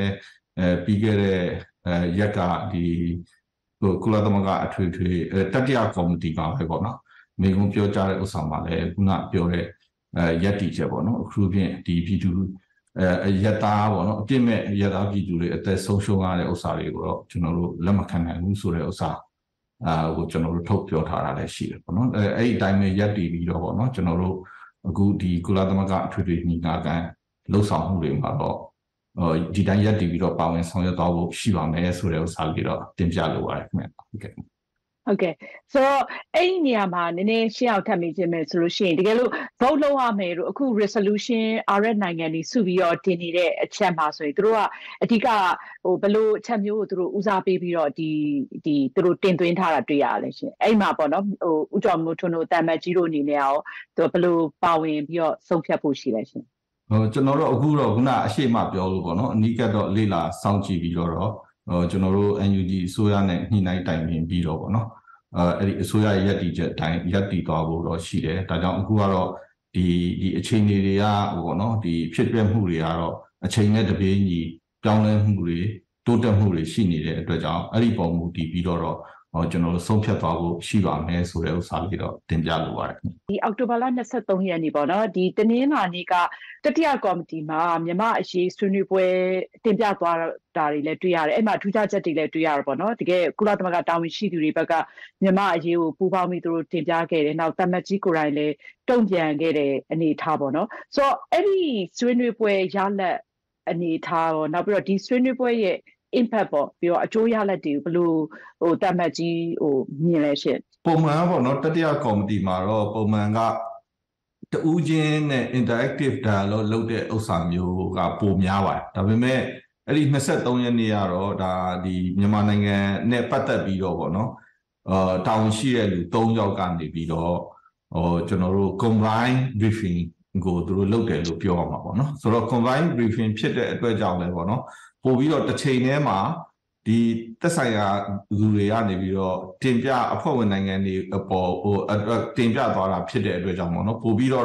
ပြီးခဲ့တဲ့ရက်ကဒီကုလသမဂ္ဂအထွေထွေတတိယကော်မတီပါပဲပေါ့နော်မိကုံပြောကြားတဲ့ဥစ္စာမှာလည်းခုနပြောတဲ့ရက်တီချက်ပေါ့နော်အခုဖြင့်ဒီပြည်သူရတာပေါ့နော်အပြစ်မဲ့ရတာပြည်သူတွေအသက်ဆုံးရှုံးရတဲ့ဥစ္စာတွေကိုတော့ကျွန်တော်တို့လက်မခံနိုင်ဘူးဆိုတဲ့ဥစ္စာကိုကျွန်တော်တို့ထုတ်ပြောထားတာလည်းရှိတယ်ပေါ့နော်အဲ့ဒီအတိုင်းပဲရက်တီပြီးတော့ပေါ့နော်ကျွန်တော်တို့အခုဒီကုလသမဂ္ဂအထွေထွေညီလာခံလှုပ်ဆောင်မှုတွေမှာတော့ဒီတိုင်းရက်တီပြီးတော့ပါဝင်ဆောင်ရွက်သွားဖို့ရှိပါမယ်ဆိုတဲ့ဥစ္စာလေးတော့တင်ပြလိုပါတယ်ခင်ဗျဟုတ်ကဲ့ဟုတ်ကဲ့ဆိုတော့အဲ့ဒီနေရာမှာနည်းနည်းရှင်းအောင်ထပ်မိခြင်းမယ်ဆိုလို့ရှိရင်တကယ်လို့ vote လုပ်ရမယ်လို့အခု resolution RF နိုင်ငံတွေစုပြီးတော့တင်နေတဲ့အချက်မှာဆိုရင်တို့ကအဓိကဘယ်လိုအချက်မျိုးကိုတို့ဦးစားပေးပြီးတော့ဒီတို့တင်သွင်းထားတာတွေ့ရတယ်ရှင်အဲ့မှာပေါ့နော်ဦးကျော်မိုးထွန်းတို့တာမတ်ကြီးတို့အနေနဲ့ရောတို့ဘယ်လိုပါဝင်ပြီးတော့ဆုံးဖြတ်ဖို့ရှိလဲရှင်ကျွန်တော်တို့အခုတော့ခုနအရှိမပြောလို့ပေါ့နော်အနီးကတော့လေ့လာစောင့်ကြည့်ပြီးတော့ကျွန်တော်တို့ NUG အစိုးရနဲ့ညှိနှိုင်းတိုင်ပင်ပြီးတော့ပေါ့နော်အဲ့ဒီအစိုးရရဲ့ရပ်တည်ချက်အတိုင်းရပ်တည်သွားဖို့တော့ရှိတယ်ဒါကြောင့်အခုကတော့ဒီအခြေအနေတွေကပေါ့နော်ဒီဖြစ်ပျက်မှုတွေကတော့အချိန်နဲ့တပြေးညီပြောင်းလဲမှုတွေတိုးတက်မှုတွေရှိနေတဲ့အတွက်ကြောင့်အဲ့ဒီပုံမူတည်ပြီးတော့ကျွန်တော်တို့ဆုံးဖြတ်သွားဖို့ရှိပါမယ်ဆိုတဲ့ဥစ္စာလေးတော့တင်ပြလိုပါတယ်ဒီအောက်တိုဘာလ23ရက်နေ့ပေါ့နော်ဒီတနင်္လာနေ့ကတတိယကော်မတီမှာမြန်မာအရေးဆွေးနွေးပွဲတင်ပြသွားတာတွေလည်းတွေ့ရတယ်အဲ့မှာထူးခြားချက်တွေလည်းတွေ့ရတာပေါ့နော်တကယ်ကုလသမဂ္ဂတာဝန်ရှိသူတွေဘက်ကမြန်မာအရေးကိုပူးပေါင်းပြီးသူတို့တင်ပြခဲ့တယ်နောက်တမတ်ကြီးကိုယ်တိုင်လည်းတုံ့ပြန်ခဲ့တဲ့အနေအထားပေါ့နော်ဆိုတော့အဲ့ဒီဆွေးနွေးပွဲရလဒ်အနေအထားပေါ့နောက်ပြီးတော့ဒီဆွေးနွေးပွဲရဲ့impact ပေါ့ပြီးတော့အကျိုးရလဒ်တွေဘယ်လိုတမတ်ကြီးမြင်လဲရှင့်ပုံမှန်ပေါ့နော်တတိယကော်မတီမှာတော့ပုံမှန်ကတူးချင်းနဲ့ interactive dialogue လုပ်တဲ့ဥစ္စာမျိုးကပိုများပါတယ်ဒါပေမဲ့အဲ့ဒီ23ရက်နေ့ကတော့ဒါဒီမြန်မာနိုင်ငံနဲ့ပတ်သက်ပြီးတော့ပေါ့နော်တာဝန်ရှိတဲ့လူ3ယောက်ကနေပြီးတော့ကျွန်တော်တို့ combine briefing ကိုသူတို့လုပ်တယ်လို့ပြောရမှာပေါ့နော်ဆိုတော့ combine briefing ဖြစ်တဲ့အတွက်ကြောင့်လည်းပေါ့နော်ပို့ပြီးတော့တစ်ချိန်တည်းမှာဒီသက်ဆိုင်ရာလူတွေကနေပြီးတော့တင်ပြအဖွဲ့ဝင်နိုင်ငံတွေအပေါ်တင်ပြသွားတာဖြစ်တဲ့အတွက်ကြောင့်ပေါ့နော်ပို့ပြီးတော့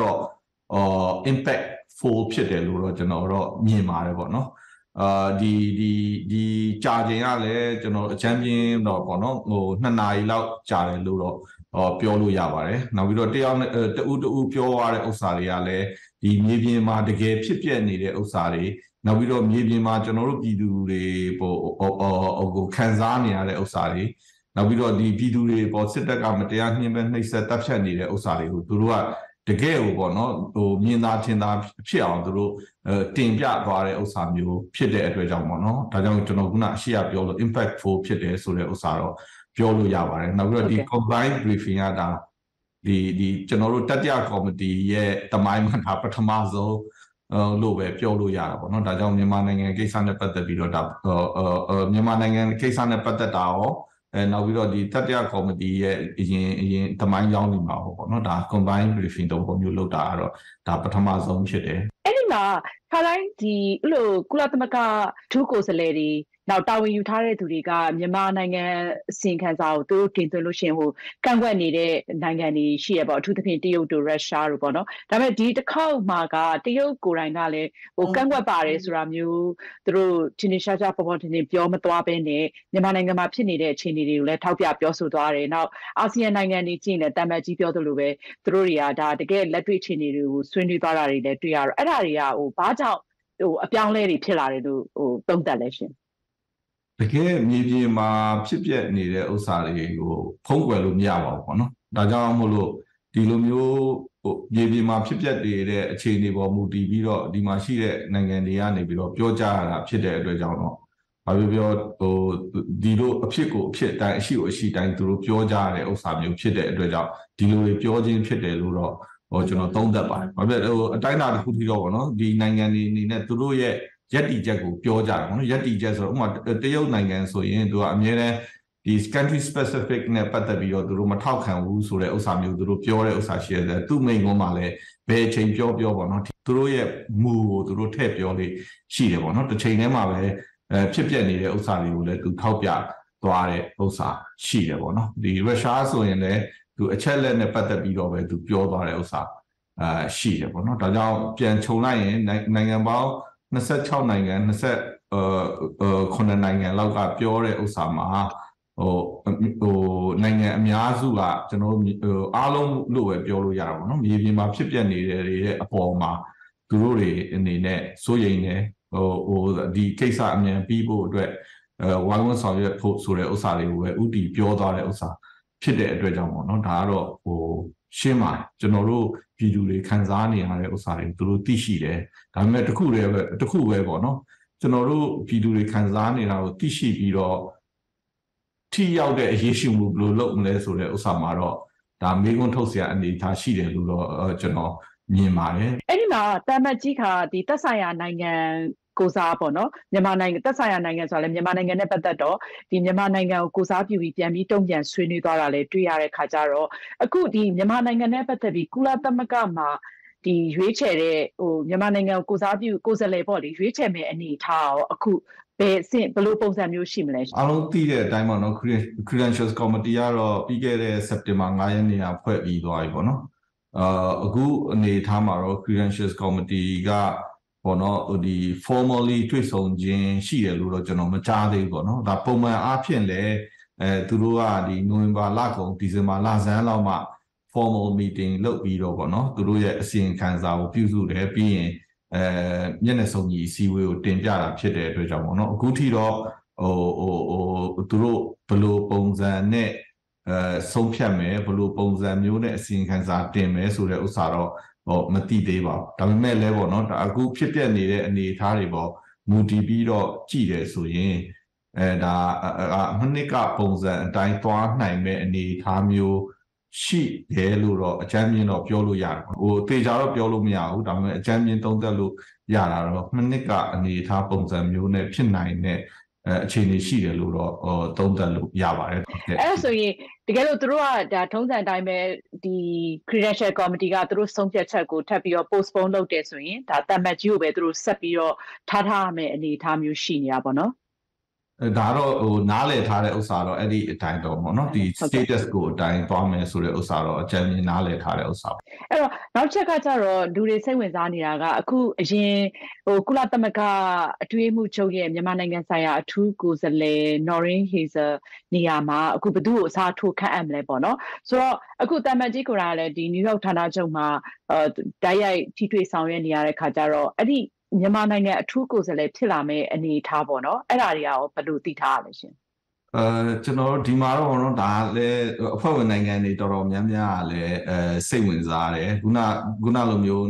impactful ဖြစ်တယ်လို့တော့ကျွန်တော်တော့မြင်ပါတယ်ပေါ့နော်ဒီကြာချိန်ကလည်းကျွန်တော်အချမ်းပြင်းတော့ပေါ့နော်2နာရီလောက်ကြာတယ်လို့တော့ပြောလို့ရပါတယ်နောက်ပြီးတော့တယောက်တူပြောရတဲ့ဥစ္စာတွေကလည်းဒီမြေပြင်မှာတကယ်ဖြစ်ပျက်နေတဲ့ဥစ္စာတွေနောက်ပြီးတော့မြေပြင်မှာကျွန်တော်တို့ပြည်သူတွေကိုခံစားနေရတဲ့ဥစ္စာတွေနောက်ပြီးတော့ဒီပြည်သူတွေပေါ်စစ်တပ်ကမတရားနှိမ့်ပန်းနှိပ်စက်တပ်ဖြတ်နေတဲ့ဥစ္စာတွေကိုသူတို့ကတကယ်ကိုပေါ့နော်မြင်သာထင်သာဖြစ်အောင်သူတို့တင်ပြသွားတဲ့ဥစ္စာမျိုးဖြစ်တဲ့အတွက်ကြောင့်ပေါ့နော်ဒါကြောင့်ကျွန်တော်ခုနအရှိရပြောလို့ impactful ဖြစ်တယ်ဆိုတဲ့ဥစ္စာတော့ပြောလို့ရပါတယ်နောက်ပြီးတော့ဒီ combined briefing ကဒါဒီကျွန်တော်တို့တတိယကော်မတီရဲ့တမိုင်းမှာဒါပထမဆုံးလို့ပဲပြောလို့ရတာပေါ့နော်ဒါကြောင့်မြန်မာနိုင်ငံကိစ္စနဲ့ပတ်သက်ပြီးတော့ဒါမြန်မာနိုင်ငံကိစ္စနဲ့ပတ်သက်တာရောနောက်ပြီးတော့ဒီတတိယကော်မတီရဲ့အရင်တမိုင်းကြောင်းနေမှာပေါ့နော်ဒါ combine briefing တော့ပုံမျိုးလုပ်တာကတော့ဒါပထမဆုံးဖြစ်တယ်အဲ့ဒီမှာခါတိုင်းဒီအဲ့လိုကုလသမဂ္ဂထူးကိုယ်စားလှယ်တွေနောက်တာဝန်ယူထားတဲ့သူတွေကမြန်မာနိုင်ငံအစီရင်ခံစာကိုသူတို့တင်သွင်းလို့ရှိရင်ကန့်ကွက်နေတဲ့နိုင်ငံတွေရှိရပေါ့အထူးသဖြင့်တရုတ်တို့ရုရှားတို့ပေါ့နော်ဒါပေမဲ့ဒီတစ်ခေါက်မှာကတရုတ်ကိုယ်တိုင်ကလည်းကန့်ကွက်ပါတယ်ဆိုတာမျိုးသူတို့ချင်းချင်းရှားရှားပေါ်ပေါ်ထင်ထင်ပြောမသွားဘဲနဲ့မြန်မာနိုင်ငံမှာဖြစ်နေတဲ့အခြေအနေတွေကိုလည်းထောက်ပြပြောဆိုသွားတယ်နောက်အာဆီယံနိုင်ငံတွေကြည့်နေတမတ်ကြီးပြောသလိုပဲသူတို့တွေကဒါတကယ်လက်တွေ့အခြေအနေတွေကိုဆွေးနွေးသွားတာတွေလည်းတွေ့ရတော့အဲ့ဒါတွေကဘာကြောင့်အပြောင်းလဲတွေဖြစ်လာတယ်လို့သုံးသပ်လဲရှင်တကယ်မြေပြင်မှာဖြစ်ပျက်နေတဲ့ဥစ္စာတွေကိုဖုံးကွယ်လို့မရပါဘူးပေါ့နော်ဒါကြောင့်မို့လို့ဒီလိုမျိုးမြေပြင်မှာဖြစ်ပျက်နေတဲ့အခြေအနေပေါ်မူတည်ပြီးတော့ဒီမှာရှိတဲ့နိုင်ငံတွေကနေပြီးတော့ပြောကြားရတာဖြစ်တဲ့အတွက်ကြောင့်တော့ဘာပြောဒီလိုအဖြစ်ကိုအဖြစ်တိုင်းအရှိကိုအရှိတိုင်းသူတို့ပြောကြားရတဲ့ဥစ္စာမျိုးဖြစ်တဲ့အတွက်ကြောင့်ဒီလိုတွေပြောခြင်းဖြစ်တယ်လို့တော့ကျွန်တော်သုံးသပ်ပါတယ်ဘာဖြစ်အတိုင်းအတာတစ်ခုထိတော့ပေါ့နော်ဒီနိုင်ငံတွေအနေနဲ့သူတို့ရဲ့ရက်တီချက်ကိုပြောကြတယ်ပေါ့နော်ရက်တီချက်ဆိုတော့ဥပမာတရုတ်နိုင်ငံဆိုရင်သူကအမြဲတမ်းဒီ country specific နဲ့ပတ်သက်ပြီးတော့သူတို့မထောက်ခံဘူးဆိုတဲ့ဥစ္စာမျိုးသူတို့ပြောတဲ့ဥစ္စာရှိတယ်သူ့မိန်ကုန်းမှာလည်းဘယ်အချိန်ပြောပေါ့နော်သူတို့ရဲ့မူကိုသူတို့ထည့်ပြောလေးရှိတယ်ပေါ့နော်တစ်ချိန်တည်းမှာပဲဖြစ်ပျက်နေတဲ့ဥစ္စာတွေကိုလည်းသူထောက်ပြသွားတဲ့ဥစ္စာရှိတယ်ပေါ့နော်ဒီရုရှားဆိုရင်လည်းသူအချက်လက်နဲ့ပတ်သက်ပြီးတော့ပဲသူပြောသွားတဲ့ဥစ္စာရှိတယ်ပေါ့နော်ဒါကြောင့်ပြန်ခြုံလိုက်ရင်နိုင်ငံပေါင်း26နိုင်ငံခုနှစ်နိုင်ငံလောက်ကပြောတဲ့ဥစ္စာမှာနိုင်ငံအများစုကကျွန်တော်တို့အားလုံးလို့ပဲပြောလို့ရတာပေါ့နော်မြေပြင်မှာဖြစ်ပျက်နေတဲ့တွေအပေါ်မှာသူတို့တွေအနေနဲ့စိုးရိမ်နေဒီကိစ္စအမြန်ပြီးဖို့အတွက်ဝိုင်းဝန်းဆောင်ရွက်ဖို့ဆိုတဲ့ဥစ္စာတွေကိုပဲဥတီပြောသွားတဲ့ဥစ္စာဖြစ်တဲ့အတွက်ကြောင့်ပေါ့နော်ဒါကတော့ရှင်းပါတယ်ကျွန်တော်တို့ပြည်သူတွေခံစားနေရတဲ့ဥစ္စာတွေသူတို့သိရှိတယ်ဒါပေမဲ့တစ်ခုပဲပေါ့နော်ကျွန်တော်တို့ပြည်သူတွေခံစားနေတာကိုသိရှိပြီးတော့ထိရောက်တဲ့အရေးရှိမှုဘယ်လိုလုပ်မလဲဆိုတဲ့ဥစ္စာမှာတော့ဒါမေးခွန်းထုတ်စရာအနေအထားရှိတယ်လို့တော့ကျွန်တော်မြင်ပါတယ်အဲ့ဒီမှာတာမတ်ကြီးခါဒီသက်ဆိုင်ရာနိုင်ငံကိုစားပေါ့နော်မြန်မာနိုင်ငံသက်ဆိုင်ရာနိုင်ငံဆိုတော့လေမြန်မာနိုင်ငံနဲ့ပတ်သက်တော့ဒီမြန်မာနိုင်ငံကိုကိုစားပြုပြီးပြန်ပြီးတုံ့ပြန်ဆွေးနွေးသွားတာလေတွေ့ရတဲ့ခါကျတော့အခုဒီမြန်မာနိုင်ငံနဲ့ပတ်သက်ပြီးကုလသမဂ္ဂမှာဒီရွေးချယ်တဲ့မြန်မာနိုင်ငံကိုကိုစားပြုကိုယ်စားလှယ်ပေါ့လေရွေးချယ်မဲ့အနေထားရောအခုဘယ်လိုပုံစံမျိုးရှိမလဲအားလုံးသိတဲ့အတိုင်းပေါ့နော် Credentials Committee ကတော့ပြီးခဲ့တဲ့ September 9 ရက်နေ့ကဖွဲ့ပြီးသွားပြီပေါ့နော်အခုအနေထားမှာတော့ Credentials Committee ကပေါ့နော်ဒီ formally တွေ့ဆုံခြင်းရှိတယ်လို့တော့ကျွန်တော်မကြားသေးဘူးပေါ့နော်ဒါပုံမှန်အားဖြင့်လည်းသူတို့ကဒီနိုဝင်ဘာလကုန်ဒီဇင်ဘာလဆန်းလောက်မှ formal meeting လုပ်ပြီးတော့ပေါ့နော်သူတို့ရဲ့အစီရင်ခံစာကိုပြုစုတယ်ပြီးရင်မျက်နှာစုံညီအစည်းအဝေးကိုတင်ပြတာဖြစ်တဲ့အတွက်ကြောင့်ပေါ့နော်အခုထိတော့သူတို့ဘယ်လိုပုံစံနဲ့ဆုံးဖြတ်မယ်ဘယ်လိုပုံစံမျိုးနဲ့အစီရင်ခံစာတင်မယ်ဆိုတဲ့ဥစ္စာတော့မသိသေးပါဘူးဒါပေမဲ့လည်းပေါ့နော်ဒါအခုဖြစ်ပျက်နေတဲ့အနေအထားတွေပေါ့မူတည်ပြီးတော့ကြည့်တယ်ဆိုရင်ဒါမနစ်ကပုံစံအတိုင်းသွားနိုင်မဲ့အနေအထားမျိုးရှိတယ်လို့တော့အကြမ်းမြင်တော့ပြောလို့ရတယ်တေချာတော့ပြောလို့မရဘူးဒါပေမဲ့အကြမ်းမြင်သုံးသပ်လို့ရတာတော့မနစ်ကအနေအထားပုံစံမျိုးနဲ့ဖြစ်နိုင်တဲ့အခြေအနေရှိတယ်လို့တော့သုံးသပ်လို့ရပါတယ်အဲ့ဆိုရင်တကယ်လို့သူတို့ကဒါထုံးစံအတိုင်းပဲဒီ Credential Committee ကသူတို့ဆုံးဖြတ်ချက်ကိုထပ်ပြီးတော့ postpone လုပ်တယ်ဆိုရင်ဒါတမတ်ကြီးကိုပဲသူတို့ဆက်ပြီးတော့ထားရမယ်အနေအထားမျိုးရှိနေတာပေါ့နော်ဒါတော့နားလည်ထားတဲ့ဥစ္စာတော့အဲ့ဒီအတိုင်းတော့ပေါ့နော်ဒီ status ကိုအတိုင်းသွားမယ်ဆိုတဲ့ဥစ္စာတော့အကြမ်းမြင်နားလည်ထားတဲ့ဥစ္စာအဲ့တော့နောက်ချက်ကကျတော့လူတွေစိတ်ဝင်စားနေတာကအခုအရင်ကုလသမဂ္ဂအထွေထွေမှုချုပ်ရဲ့မြန်မာနိုင်ငံဆိုင်ရာအထူးကိုယ်စားလှယ် Norin Hazel နေရာမှာအခုဘယ်သူ့ကိုအစားထိုးခန့်အပ်မလဲပေါ့နော်ဆိုတော့အခုတမတ်ကြီးကိုယ်တိုင်လည်းဒီ New York ဌာနချုပ်မှာတိုက်ရိုက်ထိတွေ့ဆောင်ရွက်နေရတဲ့ခါကျတော့အဲ့ဒီမြန်မာနိုင်ငံအထူးကိုယ်စားလှယ်ဖြစ်လာမယ့်အနေအထားပေါ့နော်အဲ့ဒါတွေရောဘယ်လိုသိထားရလဲရှင်ကျွန်တော်ဒီမှာတော့နော်ဒါလည်းအဖွဲ့ဝင်နိုင်ငံတွေတော်တော်များများလည်းစိတ်ဝင်စားတယ်ခုနလိုမျိုး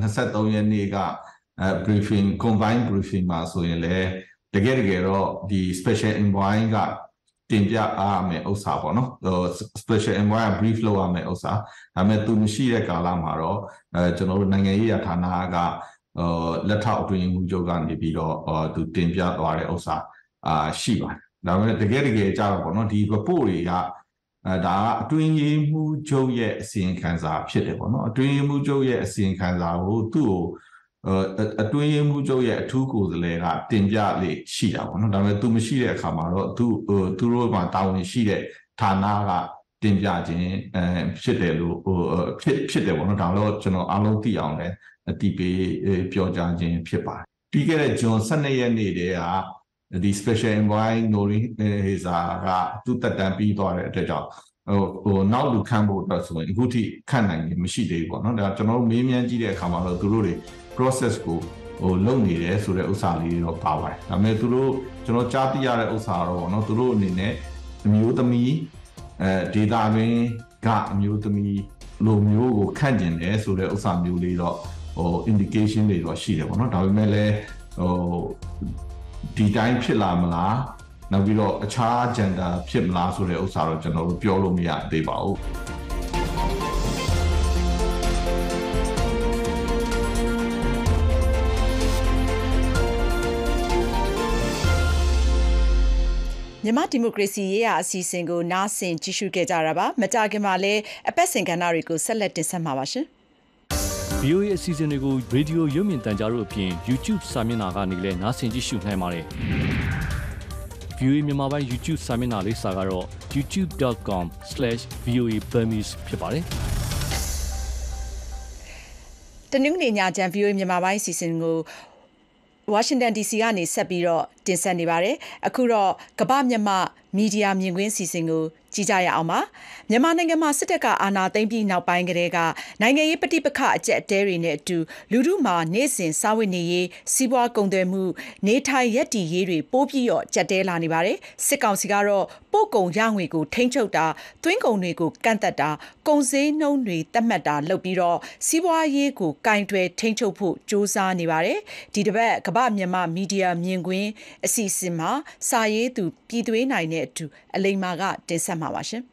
23ရက်နေ့ကbriefing combined briefing မှာဆိုရင်လည်းတကယ်တော့ဒီ special envoy ကတင်ပြအားမယ်ဥစ္စာပေါ့နော် special envoy က brief လုပ်ရမယ်ဥစ္စာဒါပေမဲ့သူမရှိတဲ့ကာလမှာတော့ကျွန်တော်တို့နိုင်ငံရေးဌာနကလက်ထောက်အတွင်းမှုချုပ်ကနေပြီးတော့သူတင်ပြသွားတဲ့ဥစ္စာရှိပါတယ်ဒါပေမဲ့တကယ်ကြတော့ပေါ့နော်ဒီ report တွေကဒါအတွင်းရေးမှုချုပ်ရဲ့အစီရင်ခံစာဖြစ်တယ်ပေါ့နော်အတွင်းရေးမှုချုပ်ရဲ့အစီရင်ခံစာကိုသူ့ကိုအတွင်းရေးမှုချုပ်ရဲ့အထူးကိုယ်စားလှယ်ကတင်ပြလေရှိတာပေါ့နော်ဒါပေမဲ့သူမရှိတဲ့အခါမှာတော့သူတို့မှာတာဝန်ရှိတဲ့ဌာနကတင်ပြခြင်းဖြစ်တယ်လို့ဖြစ်တယ်ပေါ့နော်ဒါတော့ကျွန်တော်အားလုံးသိအောင်လည်းအတိပေးပြောကြားခြင်းဖြစ်ပါတယ်ပြီးခဲ့တဲ့ဇွန်12ရက်နေ့တည်းကဒီ special envoy Norin Hazel ကသူတက်တန်းပြီးသွားတဲ့အတွက်ကြောင့်နောက်လူခန့်ဖို့အတွက်ဆိုရင်အခုထိခန့်နိုင်ခြင်းမရှိသေးဘူးပေါ့နော်ဒါကျွန်တော်တို့မေးမြန်းကြည့်တဲ့အခါမှာတော့သူတို့တွေ process ကိုလုပ်နေတယ်ဆိုတဲ့ဥစ္စာလေးတော့ပါပါတယ်ဒါပေမဲ့သူတို့ကျွန်တော်ကြားသိရတဲ့ဥစ္စာတော့ပေါ့နော်သူတို့အနေနဲ့အမျိုးသမီးdata တွင်ကအမျိုးသမီးလိုမျိုးကိုခန့်ကျင်တယ်ဆိုတဲ့ဥစ္စာမျိုးလေးတော့indication တွေတော့ရှိတယ်ပေါ့နော်ဒါပေမဲ့လည်းဒီတိုင်းဖြစ်လာမလားနောက်ပြီးတော့အခြား gender ဖြစ်မလားဆိုတဲ့ဥစ္စာတော့ကျွန်တော်တို့ပြောလို့မရသေးပါဘူးမြန်မာဒီမိုကရေစီရေးရာအစီအစဉ်ကိုနားဆင်ကြည့်ရှုခဲ့ကြတာပါမကြခင်မှာလည်းအပတ်စဉ်ကဏ္ဍတွေကိုဆက်လက်တင်ဆက်မှာပါရှင် VOA အစီအစဉ်တွေကို Radio ရုပ်မြင်သံကြားတို့အပြင် YouTube စာမျက်နှာကနေလည်းနားဆင်ကြည့်ရှုနိုင်ပါတယ် VOA မြန်မာပိုင်း YouTube စာမျက်နှာလေးစာကတော့ youtube.com/voaburmese ဖြစ်ပါတယ်တနင်္ဂနွေညချမ်း VOA မြန်မာပိုင်းအစီအစဉ်ကိုဝါရှင်တန် DC ကနေဆက်ပြီးတော့တင်ဆက်နေပါတယ်အခုတော့ကမ္ဘာမြန်မာမီဒီယာမြင်ကွင်းစီစဉ်ကိုကြည့်ကြရအောင်ပါမြန်မာနိုင်ငံမှာစစ်တပ်ကအာဏာသိမ်းပြီးနောက်ပိုင်းကတည်းကနိုင်ငံရေးပဋိပက္ခအကျက်အတဲတွေနဲ့အတူလူထုမှာနေ့စဉ်စားဝတ်နေရေးစီးပွားကုန်သွယ်မှုနေထိုင်ရပ်တည်ရေးတွေပိုးပြီးတော့ကျက်တဲလာနေပါတယ်စစ်ကောင်စီကတော့ပို့ကုန်ရငွေကိုထိန်းချုပ်တာသွင်းကုန်တွေကိုကန့်သက်တာကုန်စည်နှုန်းတွေသတ်မှတ်တာလုပ်ပြီးတော့စီးပွားရေးကိုကင်တွယ်ထိန်းချုပ်ဖို့စ조사နေပါတယ်ဒီတစ်ပတ်ကမ္ဘာမြန်မာမီဒီယာမြင်ကွင်းအစီအစဉ်မှာစာရေးသူပြည်သွေးနိုင်တဲ့အတူအလိမ္မာကတင်ဆက်မှာပါရှင်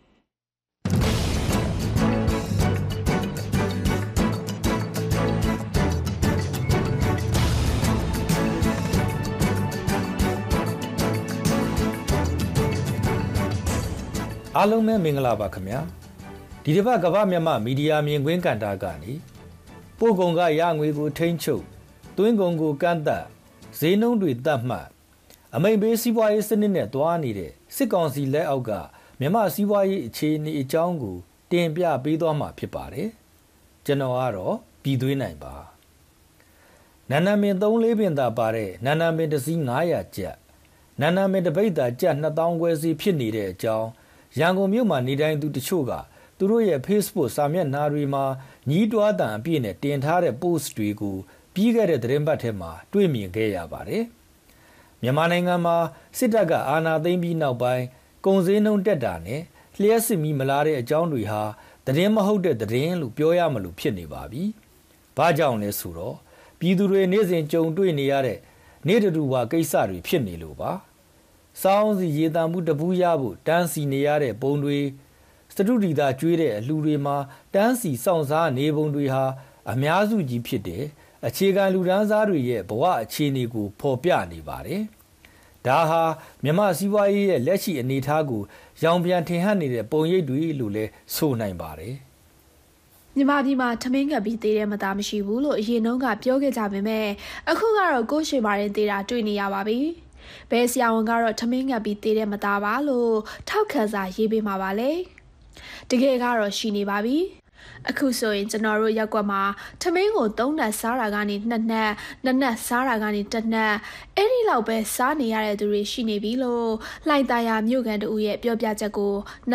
အားလုံးပဲမင်္ဂလာပါခင်ဗျာဒီတစ်ပတ်ကမ္ဘာမြန်မာမီဒီယာမြင်ကွင်းကဏ္ဍကနေပို့ကုန်ကရငွေကိုထိန်းချုပ်သွင်းကုန်ကိုကန့်သတ်ဈေးနှုန်းတွေသတ်မှတ်အမိန့်ပေးစီးပွားရေးစနစ်နဲ့တွားနေတဲ့စစ်ကောင်စီလက်အောက်ကမြန်မာစီးပွားရေးအခြေအနေအကြောင်းကိုတင်ပြပေးသွားမှာဖြစ်ပါတယ်ကျွန်တော်ကတော့ပြည်သွေးနိုင်ပါနန္ဒမင်း3-4ပင်သာပါတဲ့နန္ဒမင်းတစ်စီး900ကျပ်နန္ဒမင်းတစ်ပိတ်သာကျပ်2000ခွဲစီဖြစ်နေတဲ့အကြောင်းရန်ကုန်မြို့မှာနေတိုင်းသူတချို့ကသူတို့ရဲ့ Facebook စာမျက်နှာတွေမှာညီးတွားတန်အပြည့်နဲ့တင်ထားတဲ့ post တွေကိုပြီးခဲ့တဲ့သတင်းပတ်ထဲမှာတွေ့မြင်ခဲ့ရပါတယ်မြန်မာနိုင်ငံမှာစစ်တပ်ကအာဏာသိမ်းပြီးနောက်ပိုင်းကုန်စည်နှုန်းတက်တာနဲ့လျှက်စစ်မီမလာတဲ့အကြောင်းတွေဟာသတင်းမဟုတ်တဲ့သတင်းလို့ပြောရမလို့ဖြစ်နေပါပြီ။ဘာကြောင့်လဲဆိုတော့ပြည်သူတွေနေ့စဉ်ကြုံတွေ့နေရတဲ့နေ့တူဝါကိစ္စတွေဖြစ်နေလို့ပါ။စောင်းစီရေတံမှုတပူးရဖို့တန်းစီနေရတဲ့ပုံတွေစတုဒီတာကျွေးတဲ့အလှူတွေမှာတန်းစီစောင့်စားနေပုံတွေဟာအများစုကြီးဖြစ်တဲ့အခြေခံလူဒန်းစားတွေရဲ့ဘဝအခြေအနေကိုဖော်ပြနေပါတယ်။ဒါဟာမြန်မာစီးပွားရေးရဲ့လက်ရှိအနေအထားကိုရောင်ပြန်ထင်ဟပ်နေတဲ့ပုံရိပ်တွေလို့လည်းဆိုနိုင်ပါတယ်။မြန်မာပြည်မှာထမင်းငတ်ပြီးသေးတဲ့မသားမရှိဘူးလို့အရင်တုန်းကပြောခဲ့ကြပေမဲ့အခုကတော့ကိုရှိပါရင်သေးတာတွေ့နေရပါပြီ။ဘယ်ဆရာဝန်ကတော့ထမင်းငတ်ပြီးသေးတဲ့မသားပါလို့ထောက်ခံစာရေးပေးမှာပါလေ။တကယ်ကတော့ရှိနေပါပြီ။အခုဆိုရင်ကျွန်တော်တို့ရက်ကွက်မှာထမင်းကို3နက်စားတာကနေ2နက်2နက်စားတာကနေ1နက်အဲ့ဒီလောက်ပဲစားနေရတဲ့သူတွေရှိနေပြီလို့လှိုင်သာယာမြို့ကန်တူရဲ့ပြောပြချက်ကို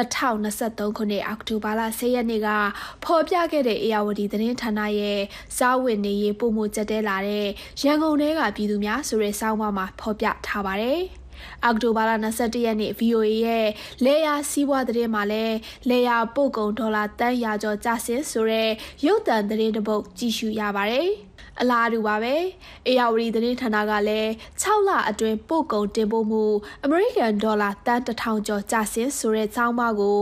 2023ခုနှစ်အောက်တိုဘာလ10ရက်နေ့ကဖော်ပြခဲ့တဲ့အေယာဝတီသတင်းဌာနရဲ့စားဝတ်နေရေးပုံမှုကျက်တဲလာတဲ့ရန်ကုန်ထဲကပြည်သူများဆိုတဲ့စောင်းပါမှာဖော်ပြထားပါတယ်အောက်တိုဘာလ21ရက်နေ့ VOA ရဲ့လေယာစီးပွားသတင်းမှာလည်းလေယာပို့ကုန်ဒေါ်လာတန်းရာကျော်ကျဆင်းဆိုတဲ့ရုပ်သံသတင်းတစ်ပုဒ်ကြည့်ရှုရပါတယ်။အလားတူပါပဲ။အေယာဝတီသတင်းဌာနကလည်း6လအတွင်းပို့ကုန်တင်ပို့မှုအမေရိကန်ဒေါ်လာတန်း1000ကျော်ကျဆင်းဆိုတဲ့ဆောင်းပါးကို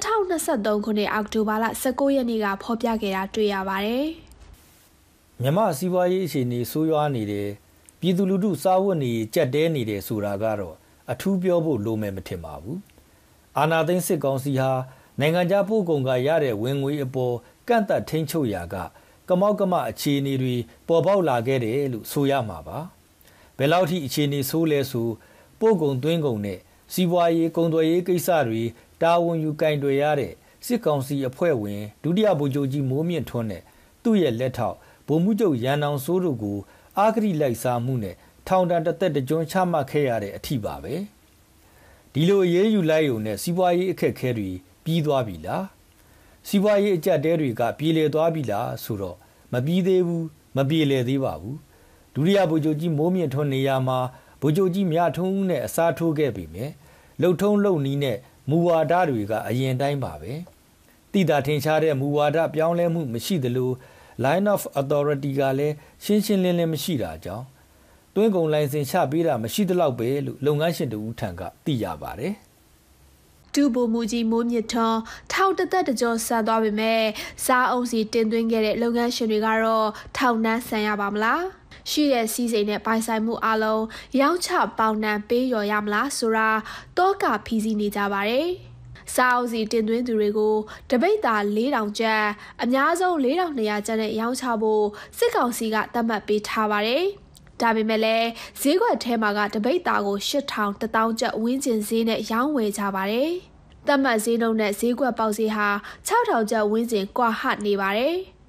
2023ခုနှစ်အောက်တိုဘာလ19ရက်နေ့ကဖော်ပြခဲ့တာတွေ့ရပါတယ်။မြန်မာစီးပွားရေးအခြေအနေဆိုးရွားနေတဲ့ပြည်သူလူထုစားဝတ်နေကြက်တဲနေတယ်ဆိုတာကတော့အထူးပြောဖို့လိုမယ်မထင်ပါဘူးအာဏာသိမ်းစစ်ကောင်စီဟာနိုင်ငံခြားပို့ကုန်ကရတဲ့ဝင်ငွေအပေါ်ကန့်သတ်ထိန်းချုပ်ရာကကမောက်ကမအခြေအနေတွေပေါ်ပေါက်လာခဲ့တယ်လို့ဆိုရမှာပါဘယ်လောက်ထိအခြေအနေဆိုးလဲဆိုပို့ကုန်သွင်းကုန်နဲ့စီးပွားရေးကုန်သွယ်ရေးကိစ္စတွေတာဝန်ယူကင်တွယ်ရတဲ့စစ်ကောင်စီအဖွဲ့ဝင်ဒုတိယဗိုလ်ချုပ်ကြီးမိုးမြင့်ထွန်းနဲ့သူ့ရဲ့လက်ထောက်ဗိုလ်မှူးချုပ်ရန်အောင်စိုးတို့ကိုအာဂရိလိုက်စားမှုနဲ့ထောင်ဒဏ်တစ်သက်တကြွချမှတ်ခဲ့ရတဲ့အထိပါပဲဒီလိုအရေးယူလိုက်ရုံနဲ့စီးပွားရေးအခက်အခဲတွေပြီးသွားပြီလားစီးပွားရေးအကျပ်တဲတွေကပြေလည်သွားပြီလားဆိုတော့မပြီးသေးဘူးမပြေလည်သေးပါဘူးဒုတိယဗိုလ်ချုပ်ကြီးမိုးမြင့်ထွန်းနေရာမှာဗိုလ်ချုပ်ကြီးမြထွန်းဦးနဲ့အစားထိုးခဲ့ပြီမယ်လှုပ်ထုံးလှုပ်နီးနဲ့မူဝါဒတွေကအရင်တိုင်းပါပဲတိတာထင်ရှားတဲ့မူဝါဒပြောင်းလဲမှုမရှိသလိုline of authority ကလည်းရှင်းရှင်းလင်းလင်းမရှိတာကြောင့်တွင်းကုန်လိုင်စင်ချပေးတာမရှိသလောက်ပဲလို့လုပ်ငန်းရှင်တို့ထံကသိရပါတယ်ဒူဘူမူကြီးမိုးမြင့်ထွန်းထောင်တက်တကြောဆန်သွားပေမဲ့စားအုံးစီတင်သွင်းခဲ့တဲ့လုပ်ငန်းရှင်တွေကတော့ထောင်နှန်းဆန်ရပါမလားရှိတဲ့စီးစိမ်နဲ့ပိုင်ဆိုင်မှုအလုံးရောင်းချပေါင်နှံပေးရော်ရမလားဆိုတာတောကဖီးစီနေကြပါတယ်စားအုပ်စီတင်သွင်းသူတွေကိုတပိတ်တာ4000ကျပ်အများဆုံး4200ကျပ်နဲ့ရောင်းချဖို့စစ်ကောင်စီကသတ်မှတ်ပေးထားပါတယ်။ဒါပေမဲ့လည်းဈေးကွက်ထဲမှာကတပိတ်တာကို8000 1000ကျပ်ဝန်းကျင်ဈေးနဲ့ရောင်းဝယ်ကြပါတယ်။ သတ်မှတ်ဈေးနှုန်းနဲ့ဈေးကွက်ပေါက်ဈေးဟာ6000ကျပ်ဝန်းကျင်ကွာဟနေပါတယ်။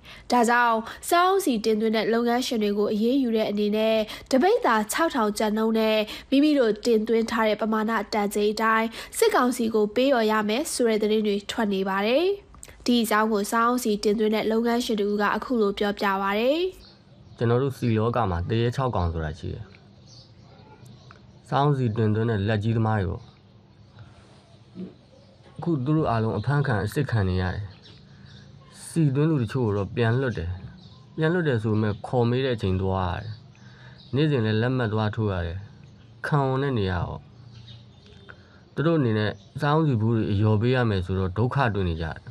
ဒါကြောင့်စောင်းစီတင်သွင်းတဲ့လုပ်ငန်းရှင်တွေကိုအရေးယူတဲ့အနေနဲ့တပိတ်တာ6000ကျပ်နှုန်းနဲ့မိမိတို့တင်သွင်းထားတဲ့ပမာဏတန်ချိန်အတိုင်းစစ်ကောင်စီကိုပေးရော်ရမယ်ဆိုတဲ့သတင်းတွေထွက်နေပါတယ်။ဒီအကြောင်းကိုစောင်းစီတင်သွင်းတဲ့လုပ်ငန်းရှင်တွေကအခုလိုပြောပြပါဗျ။ကျွန်တော်တို့စီလောကမှာတရေ6កောင်ဆိုတာရှိတယ်။စောင်းစီတင်သွင်းတဲ့လက်ကြီးသမားတွေပေါ့။အခုသူတို့အားလုံးအဖမ်းခံအစ်စ်ခံနေရတယ်။စီသွင်းလူတချို့တော့ပြန်လွတ်တယ်။ပြန်လွတ်တယ်ဆိုပေမဲ့ခေါ်မေးတဲ့အချိန်သွားရတယ်။နေ့စဉ်လည်းလက်မှတ်သွားထိုးရတယ်။ခံဝန်တဲ့နေရာတော့သူတို့အနေနဲ့စောင်းစီဘူးတွေအယော်ပေးရမယ်ဆိုတော့ဒုက္ခတွေ့နေကြတယ်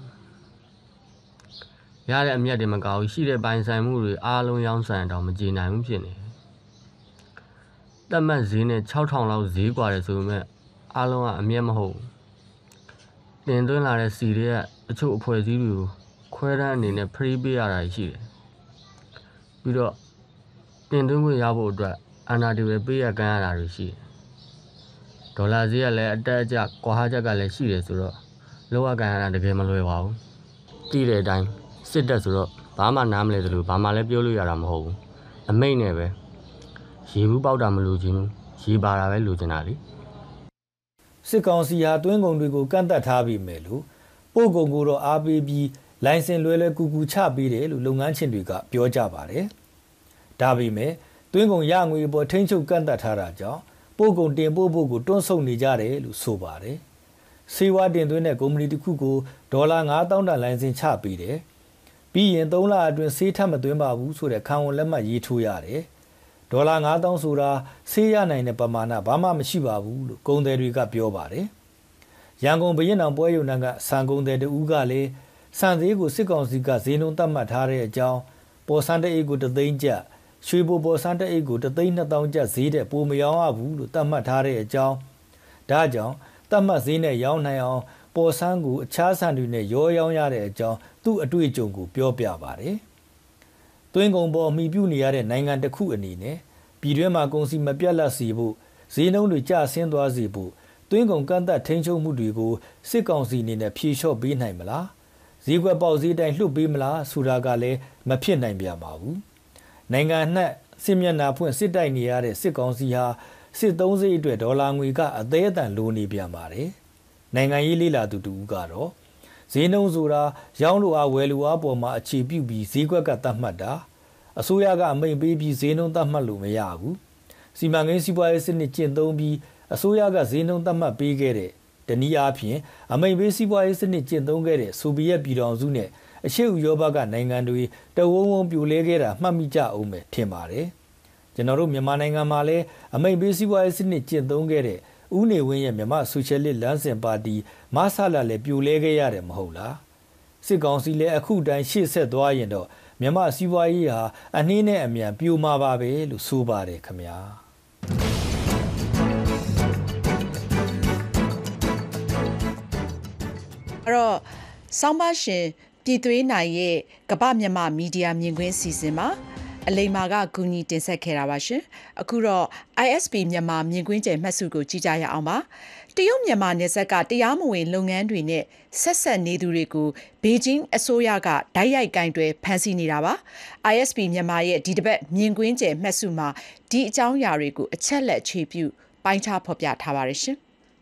။ရတဲ့အမြတ်တွေမကောက်ရှိတဲ့ပိုင်ဆိုင်မှုတွေအားလုံးရောင်းဆိုင်တော့မကျေနိုင်ဘူးဖြစ်နေ။တက်မှတ်ဈေးနဲ့6000လောက်ဈေးกว่าတယ်ဆိုပေမဲ့အားလုံးကအမြတ်မဟုတ်ဘူး။တင်သွင်းလာတဲ့စီတွေကတချို့အဖွဲ့အစည်းတွေကိုခွဲတန်းအနေနဲ့ free ပေးရတာရှိတယ်။ပြီးတော့တင်သွင်းခွင့်ရဖို့အတွက်အာဏာတွေပဲပေးရကမ်းရတာတွေရှိတယ်။ဒေါ်လာဈေးကလည်းအတက်အကျကွာဟချက်ကလည်းရှိတယ်ဆိုတော့လောကကန်ရတာတကယ်မလွယ်ပါဘူး။တည်တဲ့အတိုင်းစစ်တပ်ဆိုတော့ဘာမှနားမလဲသလိုဘာမှလည်းပြောလို့ရတာမဟုတ်ဘူး။အမိတ်နဲ့ပဲရေဘူးပေါက်တာမလို့ချင်းရေပါတာပဲလိုချင်တာလေ။စစ်ကောင်စီဟာတွင်းကုန်တွေကိုကန့်သက်ထားပြီးမယ်လို့ပို့ကုန်ကိုတော့အားပေးပြီးလိုင်စင်လွယ်ကူချပေးတယ်လို့လုပ်ငန်းရှင်တွေကပြောကြပါတယ်။ဒါပေမဲ့တွင်းကုန်ရငွေပေါ်ထိန်းချုပ်ကန့်သက်ထားတာကြောင့်ပို့ကုန်တင်ပို့ဖို့ကိုတွန်းဆုတ်နေကြတယ်လို့ဆိုပါတယ်။စေဝါတင်သွင်းတဲ့ကုမ္ပဏီတစ်ခုကိုဒေါ်လာ9000တန်လိုင်စင်ချပေးတယ်။ပြီးရင်3လအတွင်းဆေးထပ်မသွင်းပါဘူးဆိုတဲ့ခံဝန်လက်မှတ်ရေးထိုးရတယ်။ဒေါ်လာ9000ဆိုတာဆေးရနိုင်တဲ့ပမာဏဘာမှမရှိပါဘူးလို့ကုန်သည်တွေကပြောပါတယ်။ရန်ကုန်ဘရင်အောင်ပွဲရုံနှံကစံကုန်သည်တဦးကလည်းစံဈေးကိုစစ်ကောင်စီကဈေးနှုန်းသတ်မှတ်ထားတဲ့အကြောင်းပေါ်စံတအိတ်ကို3သိန်းကျပ်ရွှေဘိုပေါ်စံတအိတ်ကို3,200,000ကျပ်ဈေးတဲ့ပိုမရောင်းရဘူးလို့သတ်မှတ်ထားတဲ့အကြောင်းဒါကြောင့်သတ်မှတ်ဈေးနဲ့ရောင်းနိုင်အောင်ပေါ်စံကိုအခြားစံတွေနဲ့ရောရောင်းရတဲ့အကြောင်းသူ့အတွေ့အကြုံကိုပြောပြပါတယ်။တွင်းကုန်ပေါ်မှီပြုနေရတဲ့နိုင်ငံတစ်ခုအနေနဲ့ပြည်တွင်းမှာကုန်စည်မပြတ်လတ်စေဖို့ဈေးနှုန်းတွေကျဆင်းသွားစေဖို့တွင်းကုန်ကန့်သက်ထိန်းချုပ်မှုတွေကိုစစ်ကောင်စီအနေနဲ့ဖြေလျှော့ပေးနိုင်မလားဈေးကွက်ပေါက်ဈေးတိုင်းလွှတ်ပေးမလားဆိုတာကလည်းမဖြစ်နိုင်ပြန်ပါဘူး။နိုင်ငံနှံ့စစ်မျက်နှာဖွင့်စစ်တိုက်နေရတဲ့စစ်ကောင်စီဟာစစ်သုံးစိတ်အတွက်ဒေါ်လာငွေကအသေးအတန်လိုနေပြန်ပါတယ်။နိုင်ငံရေးလေးလာသူတူကတော့ဈေးနှုန်းဆိုတာရောင်းလို့အားဝယ်လို့အားပေါ်မှာအခြေပြုပြီးဈေးကွက်ကသတ်မှတ်တာအစိုးရကအမိန့်ပေးပြီးဈေးနှုန်းသတ်မှတ်လို့မရဘူး။စီမံကိန်းစီးပွားရေးစနစ်ကျင့်သုံးပြီးအစိုးရကဈေးနှုန်းသတ်မှတ်ပေးခဲ့တဲ့တနည်းအားဖြင့်အမိန့်ပေးစီးပွားရေးစနစ်ကျင့်သုံးခဲ့တဲ့ဆိုဗီယက်ပြည်ထောင်စုနဲ့အရှေ့ဥရောပကနိုင်ငံတွေတဝုံဝုံပြိုလဲခဲ့တာမှတ်မိကြအောင်ပဲထင်ပါတယ်။ကျွန်တော်တို့မြန်မာနိုင်ငံမှာလည်းအမိန့်ပေးစီးပွားရေးစနစ်ကျင့်သုံးခဲ့တဲ့ဦးနေဝင်းရဲ့မြန်မာဆိုရှယ်လစ်လမ်းစဉ်ပါတီမဆလာလည်းပြိုလဲခဲ့ရတယ်မဟုတ်လား။စစ်ကောင်စီလည်းအခုတိုင်းရှေ့ဆက်သွားရင်တော့မြန်မာစီးပွားရေးဟာအနှင်းနဲ့အမြန်ပြိုမှာပါပဲလို့ဆိုပါတယ်ခင်ဗျာ။အဲ့တော့ဆောင်းပါရှင်ပြည်သွေးနိုင်ရဲ့ကမ္ဘာမြန်မာမီဒီယာမြင်ကွင်းစီစဉ်မှာအလိမ္မာကဂူညီတင်ဆက်ခဲ့တာပါရှင်အခုတော့ ISP မြန်မာမြင်ကွင်းကျယ်မှတ်စုကိုကြည့်ကြရအောင်ပါတရုတ်မြန်မာနယ်စပ်ကတရားမဝင်လုပ်ငန်းတွေနဲ့ဆက်ဆက်နေသူတွေကိုဘေကျင်းအစိုးရကဓာတ်ရိုက်ကင်တွယ်ဖမ်းဆီးနေတာပါ ISP မြန်မာရဲ့ဒီတစ်ပတ်မြင်ကွင်းကျယ်မှတ်စုမှာဒီအကြောင်းအရာတွေကိုအချက်လက်ခြေပြုပိုင်းခြားဖော်ပြထားပါတယ်ရှင်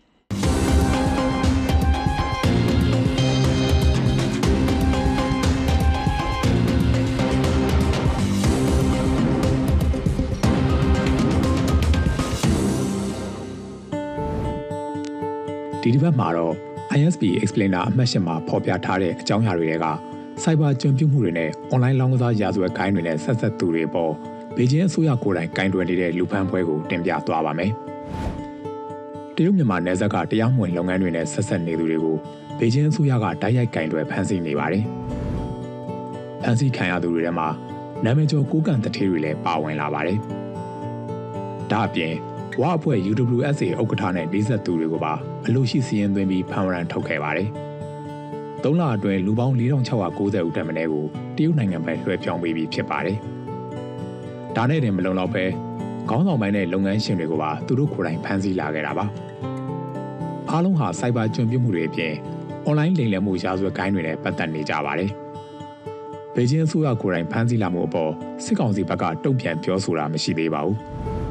ဒီတစ်ပတ်မှာတော့ ISP Explainer အမှတ်၈မှာဖော်ပြထားတဲ့အကြောင်းအရာတွေကစိုက်ဘာကျွံပြုမှုတွေနဲ့ online လောင်းကစားရာဇဝတ်ဂိုင်းတွေနဲ့ဆက်ဆက်သူတွေပေါ်ဘေကျင်းအစိုးရကိုယ်တိုင်ဂိုင်းတွယ်နေတဲ့လူဖမ်းပွဲကိုတင်ပြသွားပါမယ်။တရုတ်မြန်မာနယ်စပ်ကတရားမဝင်လုပ်ငန်းတွေနဲ့ဆက်ဆက်နေသူတွေကိုဘေကျင်းအစိုးရကတိုက်ရိုက်ဂိုင်းတွယ်ဖမ်းဆီးနေပါတယ်။ဖမ်းဆီးခံရသူတွေထဲမှာနာမည်ကျော်ကိုကန်တထေးတွေလည်းပါဝင်လာပါတယ်။ဒါအပြင်ဝါအဖွဲ့ UWSA ဥက္ကဋ္ဌနဲ့၄၀သူတွေကိုပါအလို့ရှိစီရင်သွင်းပြီးဖမ်းဝရမ်းထုတ်ခဲ့ပါတယ်။၃လအတွင်းလူပေါင်း4690ဦးထက်မနည်းကိုတရုတ်နိုင်ငံဘက်လွှဲပြောင်းပေးပြီးဖြစ်ပါတယ်။ဒါနဲ့တင်မလုံလောက်ပဲခေါင်းဆောင်ပိုင်းနဲ့လုပ်ငန်းရှင်တွေကိုပါသူတို့ကိုယ်တိုင်ဖမ်းဆီးလာခဲ့တာပါ။အားလုံးဟာစိုက်ဘာကျွံပြုမှုတွေအပြင် online လိမ်လည်မှုရာဇဝတ်ဂိုင်းတွေနဲ့ပတ်သက်နေကြပါတယ်။ဘေကျင်းအစိုးရကိုယ်တိုင်ဖမ်းဆီးလာမှုအပေါ်စစ်ကောင်စီဘက်ကတုံ့ပြန်ပြောဆိုတာမရှိသေးပါဘူး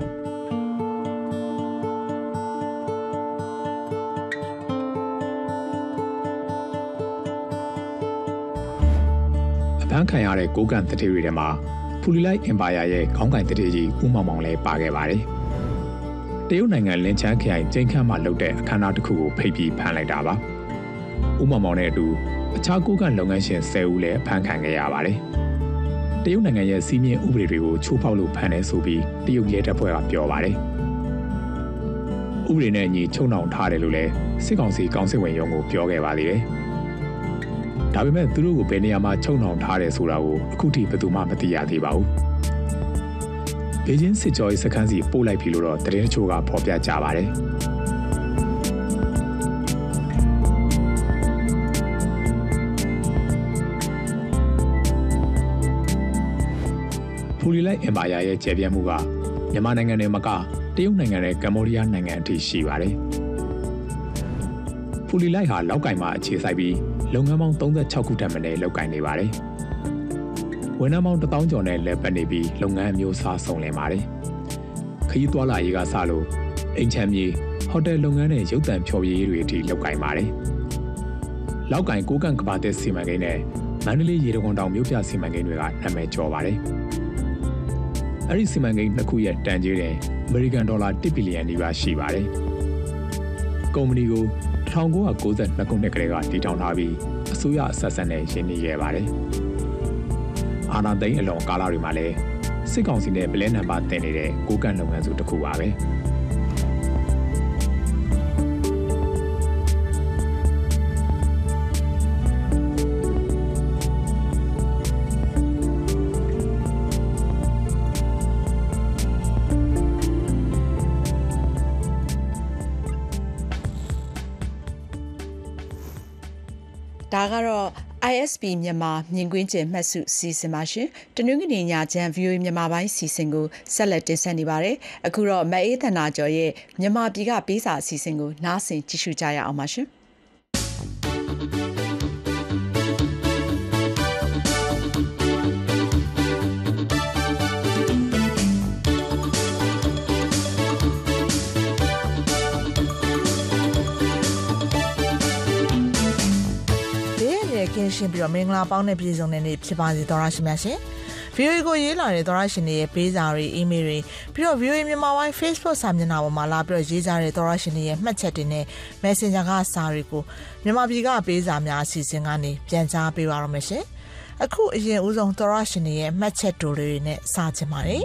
အဖမ်းခံရတဲ့ကိုကန်တတိတွေထဲမှာဖူလီလိုက်အင်ပါယာရဲ့ခေါင်းကင်တတိကြီးဦးမောင်မောင်လည်းပါခဲ့ပါတယ်တရုတ်နိုင်ငံလင်ချန်းခရိုင်ကျင်းခန့်မှာလုပ်တဲ့အခမ်းအနားတစ်ခုကိုဖိတ်ပြီးဖမ်းလိုက်တာပါဦးမောင်မောင်နဲ့အတူအခြားကိုကန်လုပ်ငန်းရှင်10ဦးလည်းဖမ်းခံခဲ့ရပါတယ်တရုတ်နိုင်ငံရဲ့စီးမြင့်ဥပဒေတွေကိုချိုးဖောက်လို့ဖမ်းတယ်ဆိုပြီးတရုတ်ရဲတပ်ဖွဲ့ကပြောပါတယ်ဥပဒေနဲ့အညီချုံနှောင်ထားတယ်လို့လည်းစစ်ကောင်စီကောင်စစ်ဝင်ရုံးကိုပြောခဲ့ပါသေးတယ်ဒါပေမဲ့သူတို့ကိုဘယ်နေရာမှာချုံနှောင်ထားတယ်ဆိုတာကိုအခုထိဘယ်သူမှမသိရသေးပါဘူးဘေကျင်းစစ်ကြောရေးစခန်းစီပို့လိုက်ပြီလို့တော့သတင်းချို့ကဖော်ပြကြပါတယ်ဖူလီလိုက်အင်ပါယာရဲ့ကျယ်ပြန့်မှုကမြန်မာနိုင်ငံနဲ့မကတရုတ်နိုင်ငံနဲ့ကမ္ဘောဒီးယားနိုင်ငံအထိရှိပါတယ်ဖူလီလိုက်ဟာလောက်ကင်မှာအခြေစိုက်ပြီးလုပ်ငန်းပေါင်း36ခုထက်မနည်းလုပ်ကိုင်နေပါတယ်ဝန်ထမ်းပေါင်း1000ကျော်နဲ့လက်ပတ်နေပြီးလုပ်ငန်းအမျိုးအစားစုံလင်ပါတယ်ခရီးသွားလာရေးကစလို့အိမ်ချမ်းမြေဟိုတယ်လုပ်ငန်းနဲ့ရုပ်သံဖျော်ဖြေရေးတွေအထိလုပ်ကိုင်ပါတယ်လောက်ကင်ကိုကန်ကဘာတဲ့စီမံကိန်းနဲ့မန္တလေးရေတံခွန်တောင်မြို့ပြစီမံကိန်းတွေကနာမည်ကျော်ပါတယ်အဲ့ဒီစီမံကိန်းနှစ်ခုရဲ့တန်ကြေးတွေအမေရိကန်ဒေါ်လာ1ဘီလီယံနီးပါးရှိပါတယ်ကုမ္ပဏီကို1992ခုနှစ်ကတည်းကတည်ထောင်ထားပြီးအစိုးရအဆက်ဆက်နဲ့ရင်းနှီးခဲ့ပါတယ်အာဏာသိမ်းအလွန်ကာလတွေမှာလည်းစစ်ကောင်စီနဲ့ဗလဲနံပါတ်တင်နေတဲ့ကိုကန်လုပ်ငန်းစုတစ်ခုပါပဲဒါကတော့ ISP မြန်မာမြင်ကွင်းကျင်မှတ်စုစီစဉ်ပါရှင်တနင်္ဂနွေညချမ်း VOA မြန်မာပိုင်းစီစဉ်ကိုဆက်လက်တင်ဆက်နေပါတယ်အခုတော့မအေးသနာကျော်ရဲ့မြန်မာပြည်ကပေးစာအစီအစဉ်ကိုနားဆင်ကြည့်ရှုကြရအောင်ပါရှင်ကင်းရှင်းပြီးတော့မင်္ဂလာပေါင်းနဲ့ပြည်စုံတဲ့နေ့ဖြစ်ပါစေသောရရှိမြတ်ရှင် VOA ကိုရေးလာတဲ့သောရရှင်တွေရဲ့ပေးစာတွေ email တွေပြီးတော့ VOA မြန်မာပိုင်း Facebook စာမျက်နှာပေါ်မှာလာပြီးတော့ရေးကြတဲ့သောရရှင်တွေရဲ့မှတ်ချက်တွေနဲ့ Messenger ကစာတွေကိုမြန်မာပြည်ကပေးစာများအစီအစဉ်ကနေပြန်ကြားပေးပါရမယ်ရှင်အခုအရင်ဦးဆုံးသောရရှင်တွေရဲ့မှတ်ချက်တိုတွေနဲ့စာချင်ပါတယ်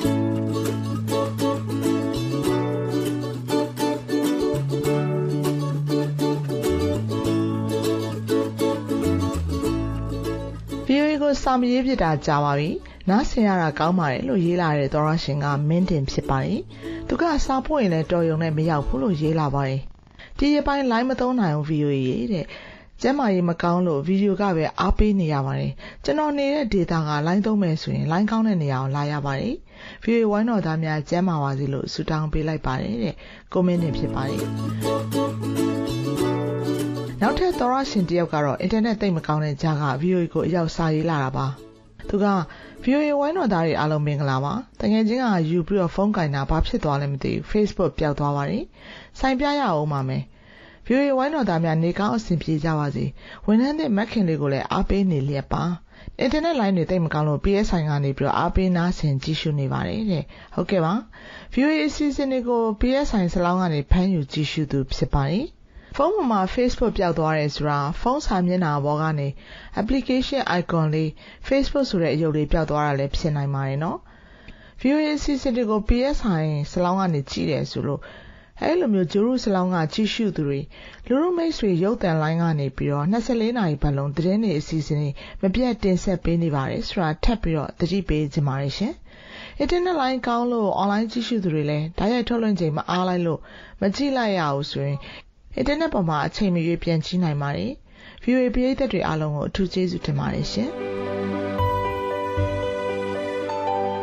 ကိုစာမရေးပြတာကြာပါပြီ။နားဆင်ရတာကောင်းပါတယ်လို့ရေးလာတဲ့သောရရှင်ကမင်းတင်ဖြစ်ပါတယ်။သူကစာပို့ရင်လည်းတော်ရုံနဲ့မရောက်ဘူးလို့ရေးလာပါတယ်။ဒီရပိုင်း line မသုံးနိုင်ဘူး VOA ရဲ့တဲ့။ကျမ်းမာရေးမကောင်းလို့ဗီဒီယိုကပဲအားပေးနေရပါတယ်။ကျွန်တော်နေတဲ့ data က line သုံးမယ်ဆိုရင် line ကောင်းတဲ့နေရာကိုလာရပါတယ်။ VOA ဝိုင်းတော်သားများကျမ်းမာပါစေလို့ဆုတောင်းပေးလိုက်ပါတယ်တဲ့။ကိုမင်းတင်ဖြစ်ပါတယ်။နောက်ထပ်သောရရှင်တယောက်ကတော့အင်တာနက်သိပ်မကောင်းတဲ့ကြားက VOA ကိုအရောက်စာရေးလာတာပါသူက VOA ဝိုင်းတော်သားတွေအားလုံးမင်္ဂလာပါတကယ်ချင်းကယူပြီးတော့ဖုန်းကင်တာဘာဖြစ်သွားလဲမသိဘူး Facebook ပျောက်သွားပါတယ်ဆိုင်ပြရအောင်ပါမယ် VOA ဝိုင်းတော်သားများနေကောင်းအဆင်ပြေကြပါစေဝန်ထမ်းတဲ့မက်ခင်လေးကိုလည်းအားပေးနေလျက်ပါအင်တာနက်လိုင်းတွေသိပ်မကောင်းလို့ PSI ကနေပြီးတော့အားပေးနားဆင်ကြည့်ရှုနေပါတယ်တဲ့ဟုတ်ကဲ့ပါ VOA အစီအစဉ်တွေကို PSI စလောင်းကနေဖမ်းယူကြည့်ရှုသူဖြစ်ပါတယ်ဖုန်းပေါ်မှာ Facebook ပျောက်သွားတယ်ဆိုတာဖုန်းစာမျက်နှာပေါ်ကနေ application icon လေး Facebook ဆိုတဲ့အရုပ်လေးပျောက်သွားတာလည်းဖြစ်နိုင်ပါတယ်နော် VOA အစီအစဉ်တွေကို PSI စလောင်းကနေကြည့်တယ်ဆိုလို့အဲ့လိုမျိုးဂျိုရုစလောင်းကကြည့်ရှုသူတွေလူလူမိတ်ဆွေရုပ်သံလိုင်းကနေပြီးတော့24နာရီပတ်လုံးသတင်းတွေအစီအစဉ်တွေမပြတ်တင်ဆက်ပေးနေပါတယ်ဆိုတာထပ်ပြီးတော့သတိပေးချင်ပါတယ်ရှင်အင်တာနက်လိုင်းကောင်းလို့ online ကြည့်ရှုသူတွေလည်းဓာတ်ရိုက်ထုတ်လွှင့်ချိန်မအားလိုက်လို့မကြည့်လိုက်ရဘူးဆိုရင်အင်တာနက်ပေါ်မှာအချိန်မရွေးပြန်ကြည့်နိုင်ပါတယ် VOA ပရိသတ်တွေအားလုံးကိုအထူးကျေးဇူးတင်ပါတယ်ရှင်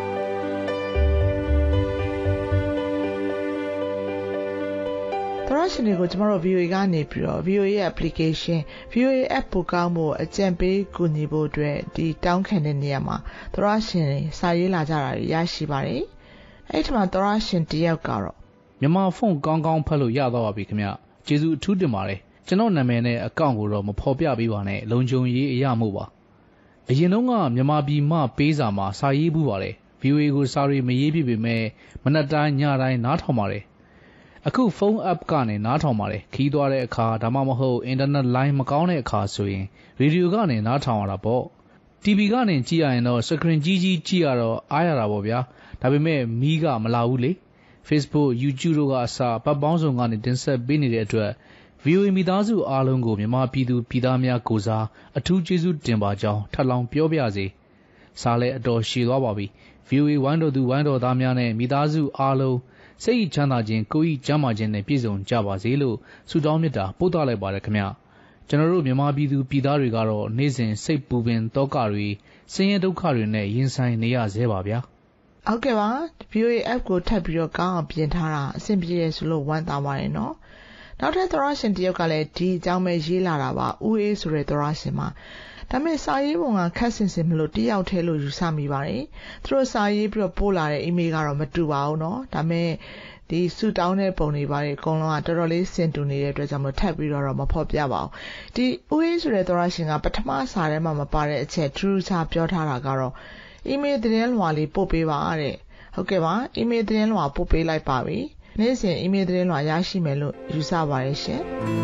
သရရှင်တွေကိုကျမတို့ VOA ကနေပြီးတော့ VOA ရဲ့ application VOA app ပို့ကောင်းဖို့အကြံပေးကူညီဖို့အတွက်ဒီတောင်းခံတဲ့နေရာမှာသောရရှင်တွေစာရေးလာကြတာရရှိပါတယ်အဲ့ဒီမှာသောရရှင်တယောက်ကတော့မြန်မာဖုန်းကောင်းကောင်းဖတ်လို့ရတော့ပါပြီခင်ဗျကျေးဇူးအထူးတင်ပါတယ်ကျွန်တော်နာမည်နဲ့အကောင့်ကိုတော့မဖော်ပြပေးပါနဲ့လုံခြုံရေးအရာမို့ပါအရင်တော့ကမြန်မာပြည်မှပေးစာမှာစာရေးဘူးပါတယ် VOA ကိုစာရီမရေးပြပေမဲ့မနက်တိုင်းညတိုင်းနားထောင်ပါတယ်အခုဖုန်း app ကနေနားထောင်ပါတယ်ခီးသွားတဲ့အခါဒါမှမဟုတ် internet line မကောင်းတဲ့အခါဆိုရင်ရေဒီယိုကနေနားထောင်ရတာပေါ့ TV ကနေကြည့်ရရင်တော့ screen ကြီးကြီးကြည့်ရတော့အားရတာပေါ့ဗျာဒါပေမဲ့မီးကမလာဘူးလေ Facebook YouTube တို့ကအစားပတ်ပေါင်းစုံကနေတင်ဆက်ပေးနေတဲ့အတွက် VOA မိသားစုအားလုံးကိုမြန်မာပြည်သူပြည်သားများကိုစားအထူးကျေးဇူးတင်ပါကြောင်းထပ်လောင်းပြောပြစေစားလဲအတော်ရှည်သွားပါပြီ VOA ဝိုင်းတော်သူဝိုင်းတော်သားများနဲ့မိသားစုအားလုံးစိတ်ချမ်းသာခြင်းကိုယ်ဤကျမ်းမာခြင်းနဲ့ပြည့်စုံကြပါစေလို့ဆုတောင်းမေတ္တာပို့သလိုက်ပါတယ်ခင်ဗျကျွန်တော်တို့မြန်မာပြည်သူပြည်သားတွေကတော့နေ့စဉ်စိတ်ပူပင်တောကတွေဆင်းရဲဒုက္ခတွေနဲ့ရင်ဆိုင်နေရသေးပါဗျာဟုတ်ကဲ့ပါ VOA app ကိုထပ်ပြီးတော့ကောင်းအောင်ပြင်ထားတာအဆင်ပြေတယ်ဆိုလို့ဝမ်းသာပါတယ်နော်နောက်ထပ်သောရရှင်တယောက်ကလည်းဒီအကြောင်းပဲရေးလာတာပါဦးအေးဆိုတဲ့သောရရှင်မှာဒါပေမဲ့စာရေးပုံကခက်ဆင်ဆင်မလို့တယောက်တည်းလို့ယူဆမိပါတယ်သူတို့စာရေးပြီးတော့ပို့လာတဲ့ email ကတော့မတူပါဘူးเนาะဒါပေမဲ့ဒီစုတောင်းတဲ့ပုံတွေပါတယ်အကုန်လုံးကတော်တော်လေးစင်တူနေတဲ့အတွက်ကြောင့်မထပ်ပြီးတော့မဖော်ပြပါဘူးဒီဦးအေးဆိုတဲ့သောရရှင်ကပထမစာထဲမှာမပါတဲ့အချက်ထူးခြားပြောထားတာကတော့ email သတင်းလွှာလေးပို့ပေးပါတဲ့ဟုတ်ကဲ့ပါ email သတင်းလွှာပို့ပေးလိုက်ပါပြီနေ့စဉ် email သတင်းလွှာရရှိမယ်လို့ယူဆပါတယ်ရှင်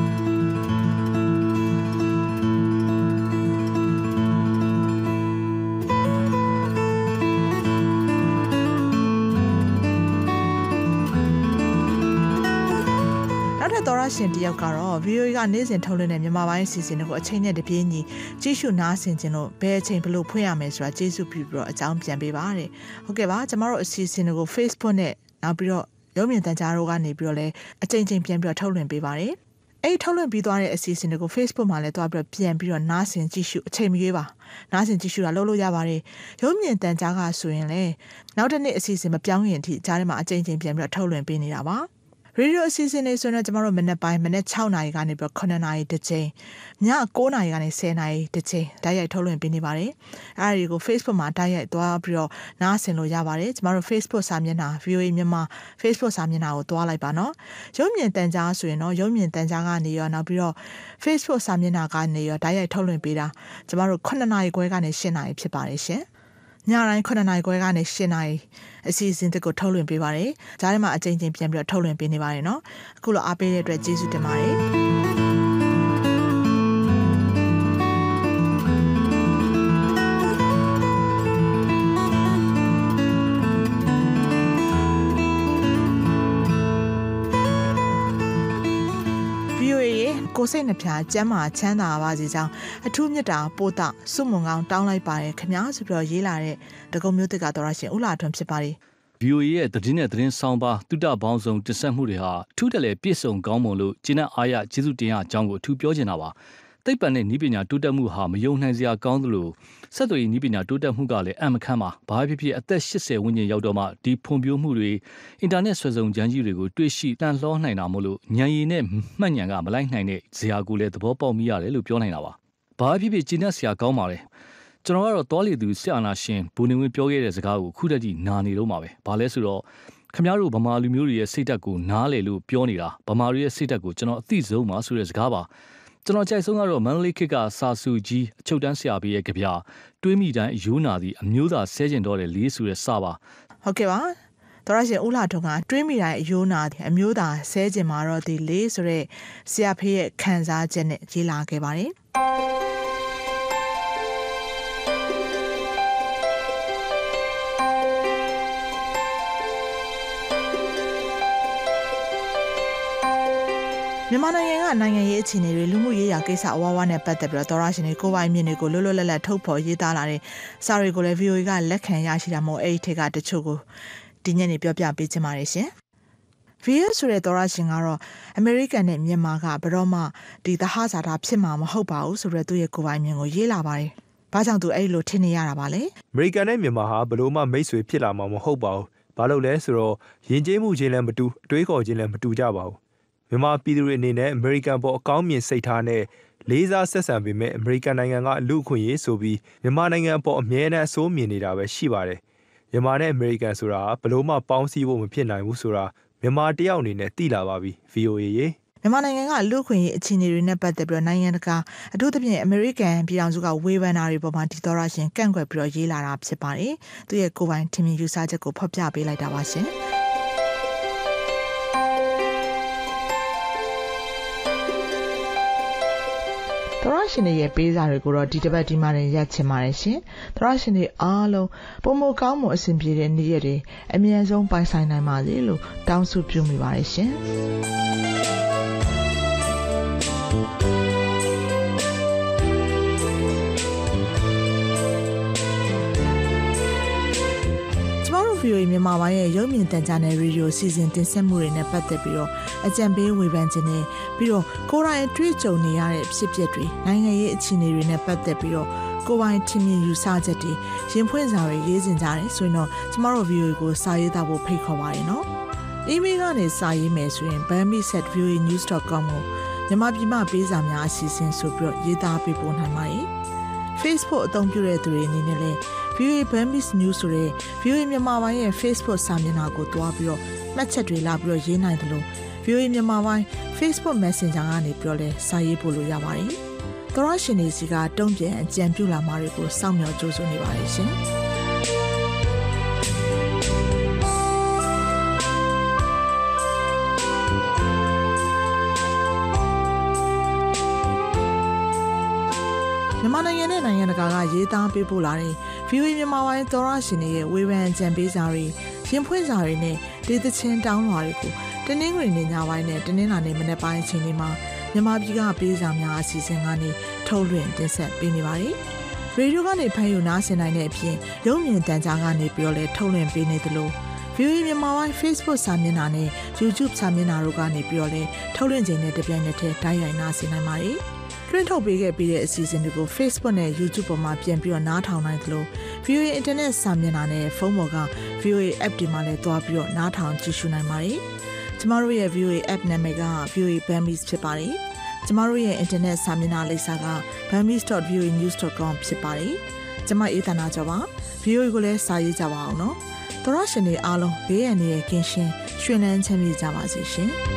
သောရရှင်တယောက်ကတော့ VOA ကနေ့စဉ်ထုတ်လွှင့်တဲ့မြန်မာပိုင်းအစီအစဉ်တွေကိုအချိန်နဲ့တပြေးညီကြည့်ရှုနားဆင်ခြင်းလို့ဘယ်အချိန်ဘလို့ဖွင့်ရမယ်ဆိုတာကျေးဇူးပြုပြီးတော့အကြောင်းပြန်ပေးပါတဲ့ဟုတ်ကဲ့ပါကျမတို့အစီအစဉ်တွေကို Facebook နဲ့နောက်ပြီးတော့ရုပ်မြင်သံကြားတို့ကနေပြီးတော့လည်းအချိန်ချင်းပြန်ပြီးတော့ထုတ်လွှင့်ပေးပါတယ်အဲ့ထုတ်လွှင့်ပြီးသွားတဲ့အစီအစဉ်တွေကို Facebook မှာလည်းတွားပြီးတော့ပြန်ပြီးတော့နားဆင်ကြည့်ရှုအချိန်မရွေးပါနားဆင်ကြည့်ရှုတာလုပ်လို့ရပါတယ်ရုပ်မြင်သံကြားကဆိုရင်လည်းနောက်တစ်နေ့အစီအစဉ်မပြောင်းရင်အထိကြားထဲမှာအချိန်ချင်းပြန်ပြီးတော့ထုတ်လွှင့်ပေးနေတာပါရေဒီယိုအစီအစဉ်တွေဆိုတော့ကျမတို့မနက်ပိုင်းမနက်6နာရီကနေပြီးတော့9နာရီတစ်ချိန်ည9နာရီကနေ10နာရီတစ်ချိန်တိုက်ရိုက်ထုတ်လွှင့်ပေးနေပါတယ်အဲ့ဒီကို Facebook မှာတိုက်ရိုက်သွားပြီးတော့နားဆင်လို့ရပါတယ်ကျမတို့ Facebook စာမျက်နှာ VOA မြန်မာ Facebook စာမျက်နှာကိုသွားလိုက်ပါနော်ရုပ်မြင်သံကြားဆိုရင်တော့ရုပ်မြင်သံကြားကနေရောနောက်ပြီးတော့ Facebook စာမျက်နှာကနေရောတိုက်ရိုက်ထုတ်လွှင့်ပေးတာကျမတို့9နာရီခွဲကနေ10နာရီဖြစ်ပါတယ်ရှင်ညတိုင်း9နာရီခွဲကနေ10နာရီအစီအစဉ်တွေကိုထုတ်လွှင့်ပေးပါတယ်။ကြားထဲမှာအချိန်ချင်းပြန်ပြီးတော့ထုတ်လွှင့်ပေးနေပါတယ်နော်။အခုလိုအားပေးတဲ့အတွက်ကျေးဇူးတင်ပါတယ်။ VOA ကိုစိတ်နှပြကျမ်းမာချမ်းသာပါစေကြောင်းအထူးမြတ်တာပို့တာစုမုံကောင်းတောင်းလိုက်ပါတယ်ခင်ဗျာဆိုပြီးတော့ရေးလာတဲ့တကုံမျိုးတစ်ကတော်ရရှင်ဦးလာထွန်းဖြစ်ပါတယ် VOA ရဲ့သတင်းနဲ့သတင်းဆောင်ပါတုဒ္ဒပေါင်းစုံတင်ဆက်မှုတွေဟာထူးတယ်လေပြည့်စုံကောင်းမွန်လို့ကျင့်တဲ့အားရကျေးဇူးတင်ရအကြောင်းကိုအထူးပြောချင်တာပါသိပ္ပံနဲ့နည်းပညာတိုးတက်မှုဟာမယုံနိုင်စရာကောင်းသလိုဆက်သွယ်ရေးနည်းပညာတိုးတက်မှုကလည်းအမှန်ခံပါဘာဖြစ်ဖြစ်အသက်80ဝန်းကျင်ရောက်တော့မှဒီဖွံ့ဖြိုးမှုတွေအင်တာနက်ဆွဲဆောင်ကြမ်းကြီးတွေကိုတွေ့ရှိတန်လှောနိုင်တာမို့လို့ဉာဏ်ရည်နဲ့မှတ်ဉာဏ်ကမလိုက်နိုင်တဲ့ဇာကိုလည်းသဘောပေါက်မိရတယ်လို့ပြောနိုင်တာပါဘာဖြစ်ဖြစ်ကျင့်တဲ့ဆရာကောင်းပါလေကျွန်တော်ကတော့တောလီသူစစ်အာဏာရှင်ဘူနေဝင်းပြောခဲ့တဲ့စကားကိုခုတည်းကြီးနာနေလို့မှာပဲဘာလဲဆိုတော့ခင်ဗျားတို့ဗမာလူမျိုးတွေရဲ့စိတ်ဓာတ်ကိုနားလေလို့ပြောနေတာဗမာတွေရဲ့စိတ်ဓာတ်ကိုကျွန်တော်အသိဆုံးပါဆိုတဲ့စကားပါကျွန်တော်ကြိုက်ဆုံးကတော့မန္တလေးခေတ်ကစာစုကြီးအချုပ်တန်းဆရာပေးရဲ့ကြပြတွေးမိတိုင်းအယိုးနာသည်အမျိုးသားဆဲကျင်တော့တဲ့လေးဆိုတဲ့စာပါဟုတ်ကဲ့ပါတော်ရရှင်ဦးလာထွန်းကတွေးမိတိုင်းအယိုးနာသည်အမျိုးသားဆဲကျင်မှာတော့ဒီလေးဆိုတဲ့ဆရာဖေးရဲ့ခံစားချက်နဲ့ရေးလာခဲ့ပါတယ်မြန်မာနိုင်ငံကနိုင်ငံရေးအခြေအနေတွေလူမှုရေးရာကိစ္စအဝါးဝါးနဲ့ပတ်သက်ပြီးတော့သောရရှင်တွေကိုပိုင်မြင့်တွေကိုလွတ်လွတ်လပ်လပ်ထုတ်ဖော်ရေးသားလာတဲ့စာတွေကိုလည်း VOA ကလက်ခံရရှိတာမို့အဲ့ဒီထက်ကတချို့ကိုဒီညနေပြောပြပေးချင်ပါတယ်ရှင်။ VOA ဆိုတဲ့သောရရှင်ကတော့အမေရိကန်နဲ့မြန်မာကဘယ်တော့မှဒီသဟဇာတာဖြစ်မှာမဟုတ်ပါဘူးဆိုတော့သူ့ရဲ့ကိုပိုင်မြင့်ကိုရေးလာပါတယ်။ဘာကြောင့်သူအဲ့လိုထင်နေရတာပါလဲ။အမေရိကန်နဲ့မြန်မာဟာဘယ်လို့မှမိတ်ဆွေဖြစ်လာမှာမဟုတ်ပါဘူး။ဘာလို့လဲဆိုတော့ယဉ်ကျေးမှုချင်းလည်းမတူအတွေးခေါ်ချင်းလည်းမတူကြပါဘူး။မြန်မာပြည်သူတွေအနေနဲ့အမေရိကန်ပေါ်အကောင်းမြင်စိတ်ထားနဲ့လေးစားဆက်ဆံပေမဲ့အမေရိကန်နိုင်ငံကလူ့အခွင့်အရေးဆိုပြီးမြန်မာနိုင်ငံပေါ်အမြဲတမ်းအဆိုးမြင်နေတာပဲရှိပါတယ်မြန်မာနဲ့အမေရိကန်ဆိုတာဘလို့မှပေါင်းစည်းဖို့မဖြစ်နိုင်ဘူးဆိုတာမြန်မာတယောက်အနေနဲ့သိလာပါပြီ VOA ရေမြန်မာနိုင်ငံကလူ့အခွင့်အရေးအခြေအနေတွေနဲ့ပတ်သက်ပြီးနိုင်ငံတကာအထူးသဖြင့်အမေရိကန်ပြည်ထောင်စုကဝေဖန်တာတွေပေါ်မှာဒီသောရရှင်ကန့်ကွက်ပြီးတော့ရေးလာတာဖြစ်ပါတယ်သူရဲ့ကိုယ်ပိုင်ထင်မြင်ယူဆချက်ကိုဖော်ပြပေးလိုက်တာပါရှင်သရရှင်တွေရဲ့ပေးစာတွေကိုတော့ဒီတစ်ပတ်ဒီမှာနေရက်ချင်ပါတယ်ရှင်သရရှင်တွေအားလုံးပုံမကောင်းမှုအဆင်ပြေတဲ့နေ့ရက်တွေအမြဲဆုံးပိုင်ဆိုင်နိုင်ပါစေလို့တောင်းဆုပြုမိပါတယ်ရှင်VOA မြန်မာပိုင်းရဲ့ရုပ်မြင်သံကြားနယ်ရေဒီယိုစီစဉ်တင်ဆက်မှုတွေနဲ့ပတ်သက်ပြီးတော့အကြံပေးဝေဖန်ခြင်းနဲ့ပြီးတော့ကိုယ်တိုင်အတွေ့အကြုံနေရတဲ့ဖြစ်ပျက်တွေနိုင်ငံရေးအခြေအနေတွေနဲ့ပတ်သက်ပြီးတော့ကိုယ်ပိုင်ထင်မြင်ယူဆချက်တွေရင်ဖွင့်စာတွေရေးစင်ကြတယ်ဆိုရင်တော့ကျမတို့ VOA ကိုစာရေးသားဖို့ဖိတ်ခေါ်ပါတယ်နော်။ email ကနေစာရေးမယ်ဆိုရင် bami@voanews.com ကိုမြန်မာပြည်မှာပေးစာများအစီအစဉ်ဆိုပြီးတော့ရေးသားပေးပို့နိုင်ပါတယ်။ Facebook အသုံးပြုတဲ့သူတွေအနေနဲ့လည်းVOA Burmese News ဆိုတဲ့ VOA မြန်မာပိုင်းရဲ့ Facebook စာမျက်နှာကိုတွားပြီးတော့မှတ်ချက်တွေလာပြီးတော့ရေးနိုင်တယ်လို့ VOA မြန်မာပိုင်း Facebook Messenger ကနေပြီးတော့လည်းစာရေးပို့လို့ရပါတယ်။သောရရှင်တွေစီကတုံ့ပြန်အကြံပြုလာမှာတွေကိုစောင့်မျှော်ကြိုးစားနေပါတယ်ရှင်။မြန်မာနိုင်ငံနဲ့နိုင်ငံတကာကရေးသားပေးပို့လာတဲ့ VOA မြန်မာပိုင်းသောရရှင်တွေရဲ့ဝေဖန်ကြံပေးစာတွေရင်ဖွင့်စာတွေနဲ့ဒေသချင်းတောင်းလွှာတွေကိုတနင်္ဂနွေနေ့ညပိုင်းနဲ့တနင်္လာနေ့မနက်ပိုင်းအချိန်တွေမှာမြန်မာပြည်ကပေးစာများအစီအစဉ်ကနေထုတ်လွှင့်တင်ဆက်ပေးနေပါတယ်။ရေဒီယိုကနေဖမ်းယူနားဆင်နိုင်တဲ့အပြင်ရုပ်မြင်သံကြားကနေပြီးတော့လည်းထုတ်လွှင့်ပေးနေသလို VOA မြန်မာပိုင်း Facebook စာမျက်နှာနဲ့ YouTube စာမျက်နှာတို့ကနေပြီးတော့လည်းထုတ်လွှင့်ခြင်းနဲ့တပြိုင်နက်တည်းတိုက်ရိုက်နားဆင်နိုင်ပါတယ်။တွင်းထုတ်ပေးခဲ့ပြီးတဲ့အစီအစဉ်တွေကို Facebook နဲ့ YouTube ပေါ်မှာပြန်ပြီးတော့နားထောင်နိုင်သလို VOA Internet စာမျက်နှာနဲ့ဖုန်းပေါ်က VOA App တွေမှာလည်းတွားပြီးတော့နားထောင်ကြည့်ရှုနိုင်ပါတယ်။ကျမတို့ရဲ့ VOA App နာမည်က VOA Burmese ဖြစ်ပါတယ်။ကျမတို့ရဲ့ Internet စာမျက်နှာလိပ်စာက burmese.voanews.com ဖြစ်ပါတယ်။ကျမအေးသနာကျော်ပါ။ VOA ကိုလည်းစာရေးကြပါအောင်နော်။သောရရှင်တွေအားလုံးဘေးရန်ရဲ့ကင်းရှင်းရွှင်လန်းချမ်းမြေ့ကြပါစေရှင်။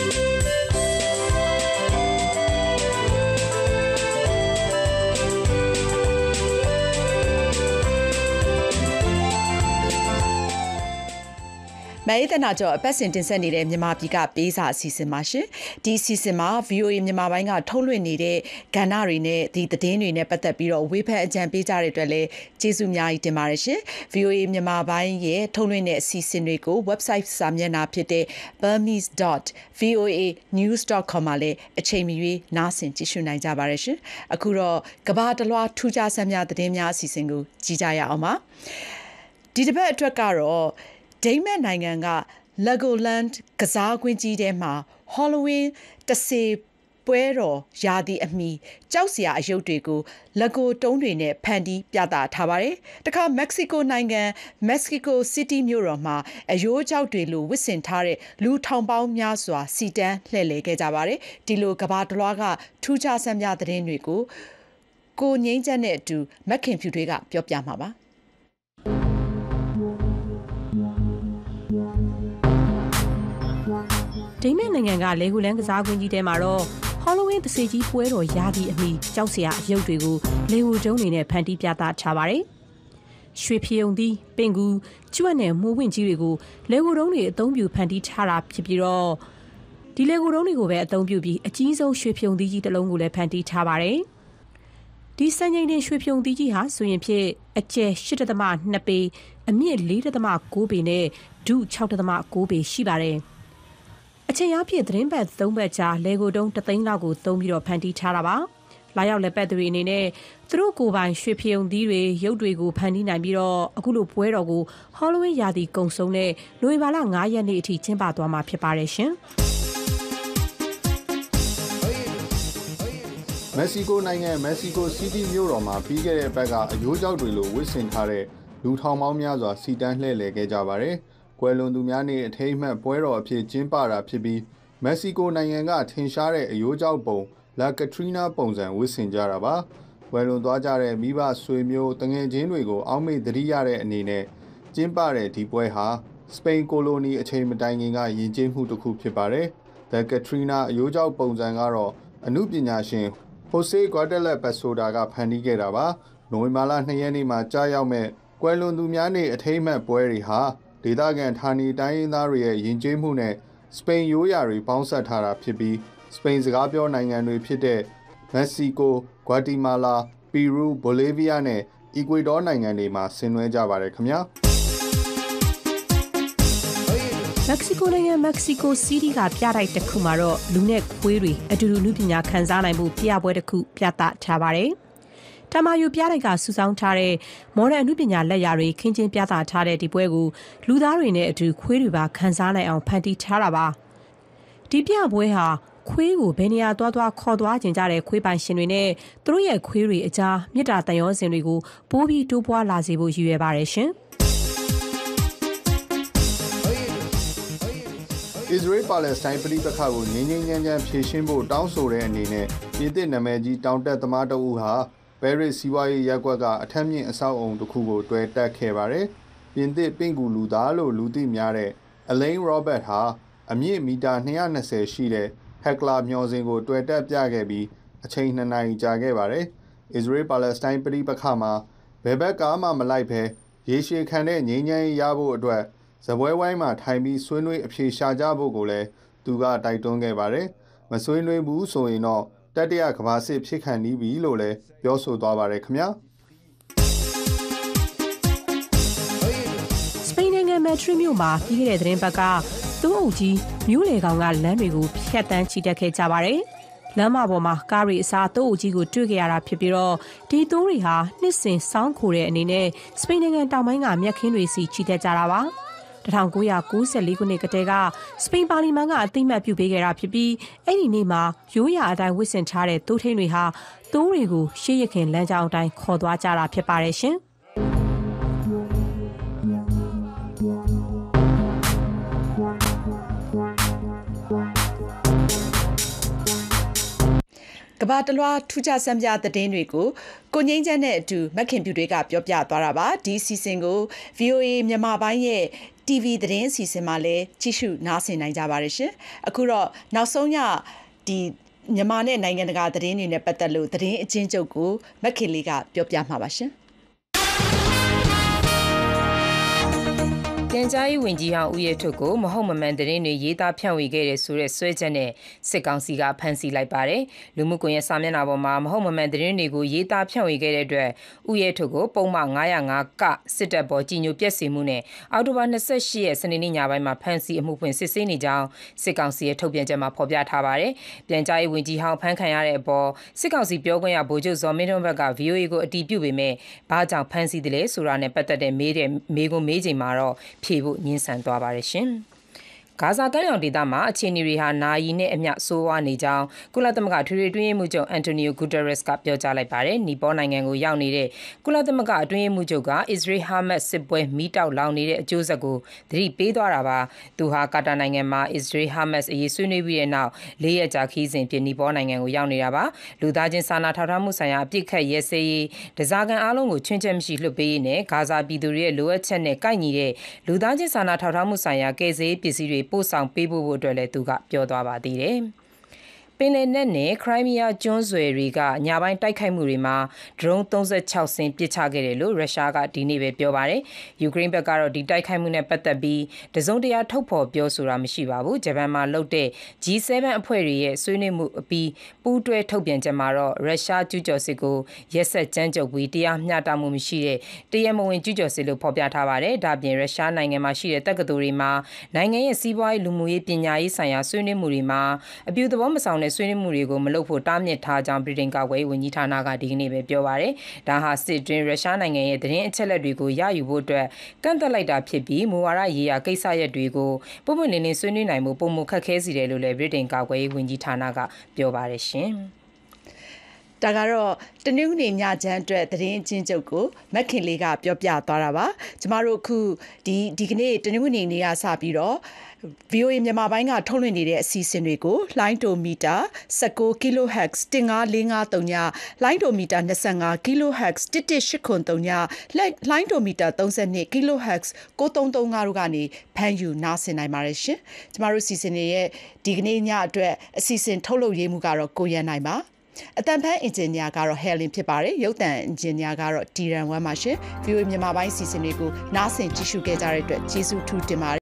မဲတနာကျော်အပတ်စဉ်တင်ဆက်နေတဲ့မြန်မာပြည်ကပေးစာအစီအစဉ်ပါရှင်ဒီအစီအစဉ်မှာ VOA မြန်မာပိုင်းကထုတ်လွှင့်နေတဲ့ကဏ္ဍတွေနဲ့ဒီသတင်းတွေနဲ့ပတ်သက်ပြီးတော့ဝေဖန်အကြံပေးကြတဲ့အတွက်လည်းကျေးဇူးအများကြီးတင်ပါတယ်ရှင် VOA မြန်မာပိုင်းရဲ့ထုတ်လွှင့်တဲ့အစီအစဉ်တွေကို website စာမျက်နှာဖြစ်တဲ့ burmese.voanews.com မှာလည်းအချိန်မီနားဆင်ကြည့်ရှုနိုင်ကြပါတယ်ရှင်အခုတော့ကမ္ဘာတလွှားထူးခြားဆန်းများသတင်းများအစီအစဉ်ကိုကြည့်ကြရအောင်ပါဒီတစ်ပတ်အတွက်ကတော့ဒိန်းမတ်နိုင်ငံက Legoland ကစားကွင်းကြီးထဲမှာ Halloween တဆေပွဲတော်ရာသီအမီကြောက်စရာအရုပ်တွေကို Lego တုံးတွေနဲ့ဖန်တီးပြသထားပါတယ်။တခါမက္ကဆီကိုနိုင်ငံ Mexico City မြို့တော်မှာအရိုးကြောက်တွေလိုဝတ်ဆင်ထားတဲ့လူထောင်ပေါင်းများစွာစီတန်းလှည့်လည်ခဲ့ကြပါတယ်။ဒီလိုကမ္ဘာတလွှားကထူးခြားဆန်းပြသတင်းတွေကိုကိုငိမ့်ချက်နဲ့အတူမက်ခင်ဖြူတွေကပြောပြမှာပါ။ဒိန်းမတ်နိုင်ငံကလေဂိုလန်ကစားကွင်းကြီးထဲမှာတော့ Halloween တဆေကြီးပွဲတော်ရာသီအမီကြောက်စရာအရုပ်တွေကိုလေဂိုတုံးတွေနဲ့ဖန်တီးပြသထားပါတယ်။ရွှေဖျုံသီးပင်ကူကျွတ်နဲ့မိုးဝင့်ကြီးတွေကိုလေဂိုတုံးတွေအသုံးပြုဖန်တီးထားတာဖြစ်ပြီးတော့ဒီလေဂိုတုံးတွေကိုပဲအသုံးပြုပြီးအကြီးဆုံးရွှေဖျုံသီးကြီးတစ်လုံးကိုလည်းဖန်တီးထားပါတယ်။ဒီစံချိန်တင်ရွှေဖျုံသီးကြီးဟာဆိုရင်ဖြစ်အကျယ် 8.2 ပေအမြင့် 4.9 ပေနဲ့ဒု 6.9 ပေရှိပါတယ်။အချိန်အားဖြင့်သတင်းပတ်3ပတ်ကြာလေဂိုတုံး3သိန်းလောက်ကိုသုံးပြီးတော့ဖန်တီးထားတာပါ။လာရောက်လက်ပတ်သူတွေအနေနဲ့သူတို့ကိုယ်ပိုင်ရွှေဖျုံသီးတွေရုပ်တွေကိုဖန်တီးနိုင်ပြီးတော့အခုလိုပွဲတော်ကို Halloween ရာသီကုံဆုံးတဲ့နိုဝင်ဘာလ9ရက်နေ့အထိကျင်းပသွားမှာဖြစ်ပါတယ်ရှင်။မက္ကဆီကိုနိုင်ငံမက္ကဆီကိုစီးတီးမြို့တော်မှာပြီးခဲ့တဲ့ဘက်ကအယိုးကြောက်တွေလိုဝတ်ဆင်ထားတဲ့လူထောင်ပေါင်းများစွာစီတန်းလှည့်လည်ခဲ့ကြပါတယ်။ကွယ်လွန်သူများနေ့အထိမ်းအမှတ်ပွဲတော်အဖြစ်ကျင်းပတာဖြစ်ပြီးမက္ကဆီကိုနိုင်ငံကထင်ရှားတဲ့အယိုးကြောက်ပုံလာကထရီနာပုံစံဝတ်ဆင်ကြတာပါဝယ်လွန်သွားကြတဲ့မိဘဆွေမျိုးတငယ်ချင်းတွေကိုအောက်မေ့သတိရတဲ့အနေနဲ့ကျင်းပတဲ့ဒီပွဲဟာစပိန်ကိုလိုနီအချိန်မတိုင်ခင်ကယဉ်ကျေးမှုတစ်ခုဖြစ်ပါတယ် The Katrina အယိုးကြောက်ပုံစံကတော့အမှုပညာရှင်ဟိုဆေဂွာတယ်လက်ပက်ဆိုဒါကဖန်တီးခဲ့တာပါနိုဝင်ဘာလ2ရက်နေ့မှာကြားရောက်မဲ့ကွယ်လွန်သူများနေ့အထိမ်းအမှတ်ပွဲတွေဟာဒေသခံဌာနေတိုင်းရင်းသားတွေရဲ့ယဉ်ကျေးမှုနဲ့စပိန်ရိုးရာတွေပေါင်းစပ်ထားတာဖြစ်ပြီးစပိန်စကားပြောနိုင်ငံတွေဖြစ်တဲ့မက္ကဆီကိုဂွာတီမာလာပီရူဘိုလီဗီးယားနဲ့အီကွေဒေါနိုင်ငံတွေမှာဆင်နွှဲကြပါတယ်ခင်ဗျာမက္ကဆီကိုနိုင်ငံမက္ကဆီကိုစီးတီးကပြတိုက်တစ်ခုမှာတော့လူနဲ့ခွေးတွေအတူတူနုပညာခန်းစားနိုင်မှုပြပွဲတစ်ခုပြသထားပါတယ်။တမာယူပြတိုက်ကစုဆောင်းထားတဲ့မော်ဒန်အနုပညာလက်ရာတွေခင်းချင်းပြသထားတဲ့ဒီပွဲကိုလူသားတွေနဲ့အတူခွေးတွေပါခန်းစားနိုင်အောင်ဖန်တီးထားတာပါ။ဒီပြပွဲဟာခွေးကိုဘယ်နေရာသွားခေါ်သွားကျင်ကြတဲ့ခွေးပိုင်ရှင်တွေနဲ့သူတို့ရဲ့ခွေးတွေအကြားမြစ်တာတန်ရောစင်တွေကိုပိုးပြီးတိုးပွားလာစေဖို့ရည်ရွယ်ပါတယ်ရှင်။ Israel Palestine ပဋိပက္ခကိုငြိမ်းငြိမ်းချမ်းချမ်းဖြေရှင်းဖို့တောင်းဆိုတဲ့အနေနဲ့ပြည်သစ်နာမည်ကြီးတောင်တက်သမားတအုပ်ဟာပဲရစ်စီးပွားရေးရပ်ကွက်ကအထက်မြင့်အဆောက်အုံတစ်ခုကိုတွဲတက်ခဲ့ပါတယ်။ပြင်သစ်ပင့်ကူလူသားလို့လူသိများတဲ့ Alain Robert ဟာအမြင့်မီတာ220ရှိတဲ့ဟက်လာမျော်စင်ကိုတွဲတက်ပြခဲ့ပြီးအချိန်2နာရီကြာခဲ့ပါတယ်။ Israel Palestine ပဋိပက္ခမှာဘယ်ဘက်ကမှမလိုက်ဘဲရေရှည်ခံတဲ့ငြိမ်းချမ်းရေးရဖို့အတွက်ဇပွဲဝိုင်းမှာထိုင်ပြီးဆွေးနွေးအဖြေရှာကြဖို့ကိုလည်းသူကတိုက်တွန်းခဲ့ပါတယ်။မဆွေးနွေးဘူးဆိုရင်တော့တတိယကမ္ဘာစစ်ဖြစ်ခံနေပြီလို့လည်းပြောဆိုသွားပါတယ်ခင်ဗျာ။စပိန်နိုင်ငံမက်ဒရစ်မြို့မှာပြီးခဲ့တဲ့သတင်းပတ်ကသူ့အုပ်ကြီးမြို့လေကောင်ကလမ်းတွေကိုဖျက်ဆီးချီတက်ခဲ့ကြပါတယ်။လမ်းမပေါ်မှာကားတွေအစားသူ့အုပ်ကြီးကိုတွေ့ခဲ့ရတာဖြစ်ပြီးတော့ဒီသူတွေဟာနှစ်စဉ်စောင်းခိုတဲ့အနေနဲ့စပိန်နိုင်ငံတောင်ပိုင်းကမြက်ခင်းတွေစီချီတက်ကြတာပါ။1994ခုနှစ်ကတည်းကစပိန်ပါလီမန်ကအသိအမှတ်ပြုပေးခဲ့တာဖြစ်ပြီးအဲ့ဒီနေ့မှာရိုးရာအတိုင်းဝတ်ဆင်ထားတဲ့သိုးထိန်းတွေဟာသိုးတွေကိုရှေ့ရခင်လမ်းကြောင်းအတိုင်းခေါ်သွားကြတာဖြစ်ပါတယ်ရှင်ကဘာတလွားထူးခြားစံပြသတင်းတွေကိုကိုငိမ့်ချမ်းနဲ့အတူမခင်ပြူတွေကပြောပြသွားတာပါဒီစီစဉ်ကို VOA မြန်မာပိုင်းရဲ့ TV သတင်းအစီအစဉ်မှာလည်းကြည့်ရှုနားဆင်နိုင်ကြပါတယ်ရှင်အခုတော့နောက်ဆုံးရဒီမြန်မာနဲ့နိုင်ငံတကာသတင်းတွေနဲ့ပတ်သက်လို့သတင်းအချင်းချုပ်ကိုမခင်လေးကပြောပြမှာပါရှင်ပြန်ကြားရေးဝန်ကြီးဟောင်းဦးရဲထွဋ်ကိုမဟုတ်မမှန်သတင်းတွေရေးသားဖြန့်ဝေခဲ့တဲ့ဆိုတဲ့ဆွဲချက်နဲ့စစ်ကောင်စီကဖမ်းဆီးလိုက်ပါတယ်။လူမှုကွန်ရက်စာမျက်နှာပေါ်မှာမဟုတ်မမှန်သတင်းတွေကိုရေးသားဖြန့်ဝေခဲ့တဲ့အတွက်ဦးရဲထွဋ်ကိုပုံမှန်905ကစစ်တပ်ပေါ်ကြီးညိုပြက်စီမှုနဲ့အောက်တိုဘာ28ရက်စနေနေ့ညပိုင်းမှာဖမ်းဆီးအမှုဖွင့်စစ်ဆေးနေကြောင်းစစ်ကောင်စီရဲ့ထုတ်ပြန်ချက်မှာဖော်ပြထားပါတယ်။ပြန်ကြားရေးဝန်ကြီးဟောင်းဖမ်းခံရတဲ့အပေါ်စစ်ကောင်စီပြောခွင့်ရဗိုလ်ချုပ်ဇော်မင်းထွန်းဘက်က VOA ကိုအတည်ပြုပေမဲ့ဘာကြောင့်ဖမ်းဆီးတယ်လဲဆိုတာနဲ့ပတ်သက်တဲ့မေးချိန်မှာတော့ဖြေဖို့ညှင်းဆန်သွားပါတယ်ရှင်။ဂါဇာကမ်းမြောင်ဒေသမှာအခြေအနေတွေဟာနာရီနဲ့အမျှဆိုးဝါးနေကြောင်းကုလသမဂ္ဂထွေထွေအတွင်းရေးမှူးချုပ်အန်တိုနီယိုဂူတာရက်စ်ကပြောကြားလိုက်ပါတယ်။နီပေါနိုင်ငံကိုရောက်နေတဲ့ကုလသမဂ္ဂအတွင်းရေးမှူးချုပ်ကအစ္စရေးဟာမတ်စစ်ပွဲမီးတောက်လောင်နေတဲ့အကျိုးဆက်ကိုသတိပေးသွားတာပါ။သူဟာကာတာနိုင်ငံမှာအစ္စရေးဟာမတ်အရေးဆွေးနွေးပြီးတဲ့နောက်၄ရက်ကြာခီးစဉ်ဖြစ်နီပေါနိုင်ငံကိုရောက်နေတာပါ။လူသားချင်းစာနာထောက်ထားမှုဆိုင်ရာအပြစ်ခတ်ရဲစဲရေးဒဇာကန်အားလုံးကိုချွင်းချက်မရှိလွှတ်ပေးရေးနဲ့ဂါဇာပြည်သူတွေရဲ့လိုအပ်ချက်နဲ့ကိုက်ညီတဲ့လူသားချင်းစာနာထောက်ထားမှုဆိုင်ရာကယ်ဆယ်ရေးပစ္စည်းတွေပို့ဆောင်ပေးဖို့အတွက်လည်းသူကပြောသွားပါသေးတယ်။ပင်လယ်နက်နဲ့ခရိုင်းမီးယားကျွန်းဆွယ်တွေကညပိုင်းတိုက်ခိုက်မှုတွေမှာဒရုန်း36စင်းပစ်ချခဲ့တယ်လို့ရုရှားကဒီနေ့ပဲပြောပါတယ်။ယူကရိန်းဘက်ကတော့ဒီတိုက်ခိုက်မှုနဲ့ပတ်သက်ပြီးတစုံတရာထုတ်ဖော်ပြောဆိုတာမရှိပါဘူး။ဂျပန်မှာလုပ်တဲ့ G7 အဖွဲ့တွေရဲ့ဆွေးနွေးမှုအပြီးပူးတွဲထုတ်ပြန်ချက်မှာတော့ရုရှားကျူးကျော်စစ်ကိုရက်ဆက်ကြမ်းကြုတ်ပြီးတရားမျှတမှုမရှိတဲ့တရားမဝင်ကျူးကျော်စစ်လို့ဖော်ပြထားပါတယ်။ဒါ့အပြင်ရုရှားနိုင်ငံမှာရှိတဲ့တက္ကသိုလ်တွေမှာနိုင်ငံရဲ့စီးပွားရေးလူမှုရေးပညာရေးဆိုင်ရာဆွေးနွေးမှုတွေမှာအပြုသဘောမဆောင်ဆွေးနွေးမှုတွေကိုမလုပ်ဖို့တားမြစ်ထားကြောင်းဗြိတိန်ကာကွယ်ရေးဝန်ကြီးဌာနကဒီကနေ့ပဲပြောပါတယ်။ဒါဟာစစ်တွင်းရုရှားနိုင်ငံရဲ့သတင်းအချက်အလက်တွေကိုရယူဖို့အတွက်ကန့်သက်လိုက်တာဖြစ်ပြီးမူဝါဒရေးရာကိစ္စရပ်တွေကိုပုံမှန်လင်းလင်းဆွေးနွေးနိုင်မှုပုံမခက်ခဲစေတယ်လို့လည်းဗြိတိန်ကာကွယ်ရေးဝန်ကြီးဌာနကပြောပါတယ်ရှင်။ဒါကတော့တနင်္ဂနွေညချမ်းအတွက်သတင်းချင်းချုပ်ကိုမက်ခင်လေးကပြောပြသွားတာပါကျမတို့အခုဒီကနေ့တနင်္ဂနွေနေ့ကစပြီးတော့ VOA မြန်မာပိုင်းကထုတ်လွှင့်နေတဲ့အစီအစဉ်တွေကိုလိုင်းဒိုမီတာ19 kHz 15453ညလိုင်းဒိုမီတာ25 kHz 11803ညလိုင်းဒိုမီတာ32 kHz 9335တို့ကနေဖမ်းယူနားဆင်နိုင်ပါတယ်ရှင်ကျမတို့စီစဉ်ရဲ့ဒီကနေ့ညအတွက်အစီအစဉ်ထုတ်လုပ်ရေးမှုကတော့ကိုရန်နိုင်ပါအတန်ဖန်အင်ဂျင်နီယာကတော့ Helen ဖြစ်ပါတယ်ရုပ်သံအင်ဂျင်နီယာကတော့ Diran 1ပါရှင် VOA မြန်မာပိုင်းစီစဉ်တွေကိုနားဆင်ကြည့်ရှုခဲ့ကြတဲ့အတွက်ကျေးဇူးထူးတင်ပါတယ်